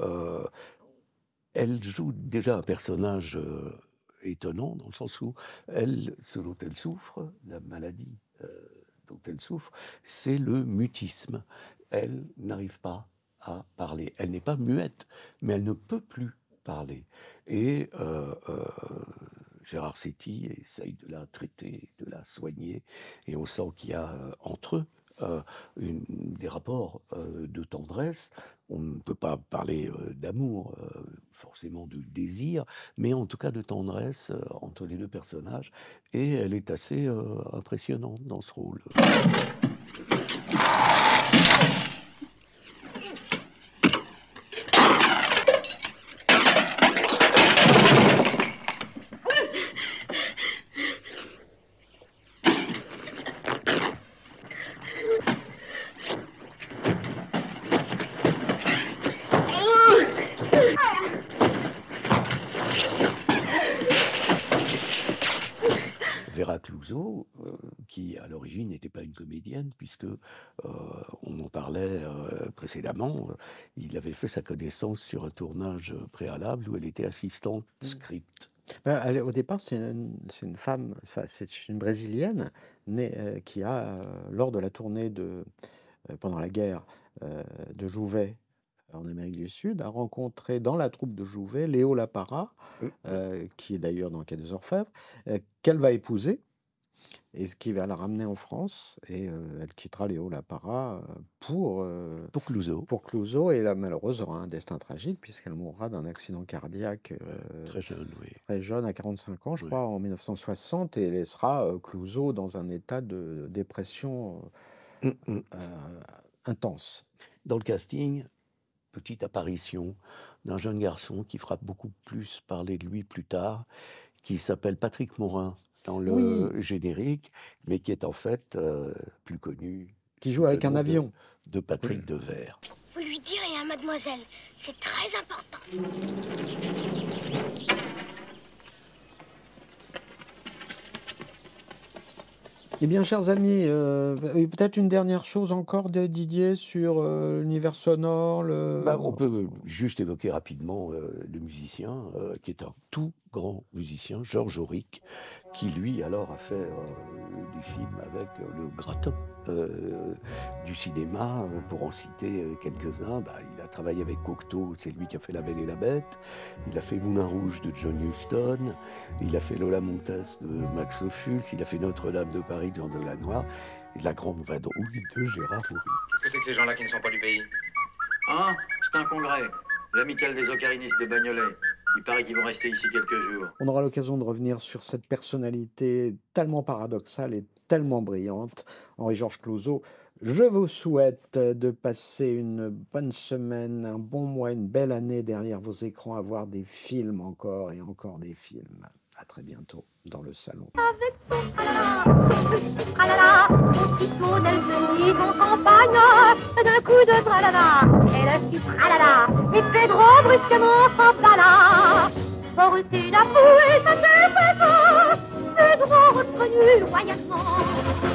elle joue déjà un personnage étonnant, dans le sens où elle, ce dont elle souffre, la maladie dont elle souffre, c'est le mutisme. Elle n'arrive pas à parler. Elle n'est pas muette, mais elle ne peut plus parler. Et Gérard Setti essaye de la traiter, de la soigner, et on sent qu'il y a entre eux des rapports de tendresse. On ne peut pas parler d'amour, forcément de désir, mais en tout cas de tendresse entre les deux personnages. Et elle est assez impressionnante dans ce rôle. Vera Clouzot, qui à l'origine n'était pas une comédienne, puisque on en parlait précédemment, il avait fait sa connaissance sur un tournage préalable où elle était assistante script. Au départ, c'est une femme, c'est une Brésilienne née, qui a, lors de la tournée pendant la guerre de Jouvet en Amérique du Sud, a rencontré dans la troupe de Jouvet Léo Lapara, qui est d'ailleurs dans Quai des Orfèvres, qu'elle va épouser, et ce qui va la ramener en France, et elle quittera Léo Lapara pour Clouzot. Pour Clouzot, et la malheureuse aura un destin tragique, puisqu'elle mourra d'un accident cardiaque très jeune, oui. Très jeune, à 45 ans, je crois, en 1960, et laissera Clouzot dans un état de dépression intense. Dans le casting, petite apparition d'un jeune garçon qui fera beaucoup plus parler de lui plus tard, qui s'appelle Patrick Morin dans le générique, mais qui est en fait plus connu. Qui joue avec un avion. De Patrick Devers. Vous lui direz, hein, mademoiselle, c'est très important. Eh bien, chers amis, peut-être une dernière chose encore de Didier sur l'univers sonore. On peut juste évoquer rapidement le musicien, qui est un tout grand musicien, Georges Auric, qui lui alors a fait des films avec le gratin du cinéma, pour en citer quelques-uns. Il a travaillé avec Cocteau, c'est lui qui a fait La Belle et la Bête, il a fait Moulin Rouge de John Huston, il a fait Lola Montes de Max Ophuls, il a fait Notre-Dame de Paris de Jean Delannoy, et La Grande Vadrouille de Gérard Houry. Qu'est-ce que c'est que ces gens-là qui ne sont pas du pays? Hein? C'est un congrès. L'amicale des ocarinistes de Bagnolet. Il paraît qu'ils vont rester ici quelques jours. On aura l'occasion de revenir sur cette personnalité tellement paradoxale et tellement brillante, Henri-Georges Clouzot. Je vous souhaite de passer une bonne semaine, un bon mois, une belle année derrière vos écrans, à voir des films encore et encore des films. À très bientôt dans le salon. Avec son tralala, son petit tralala, aussitôt d'elle se mit en campagne, d'un coup de tralala, elle fit tralala, et Pedro brusquement s'en alla. Forcé d'avouer sa défaite, Pedro reconnut loyalement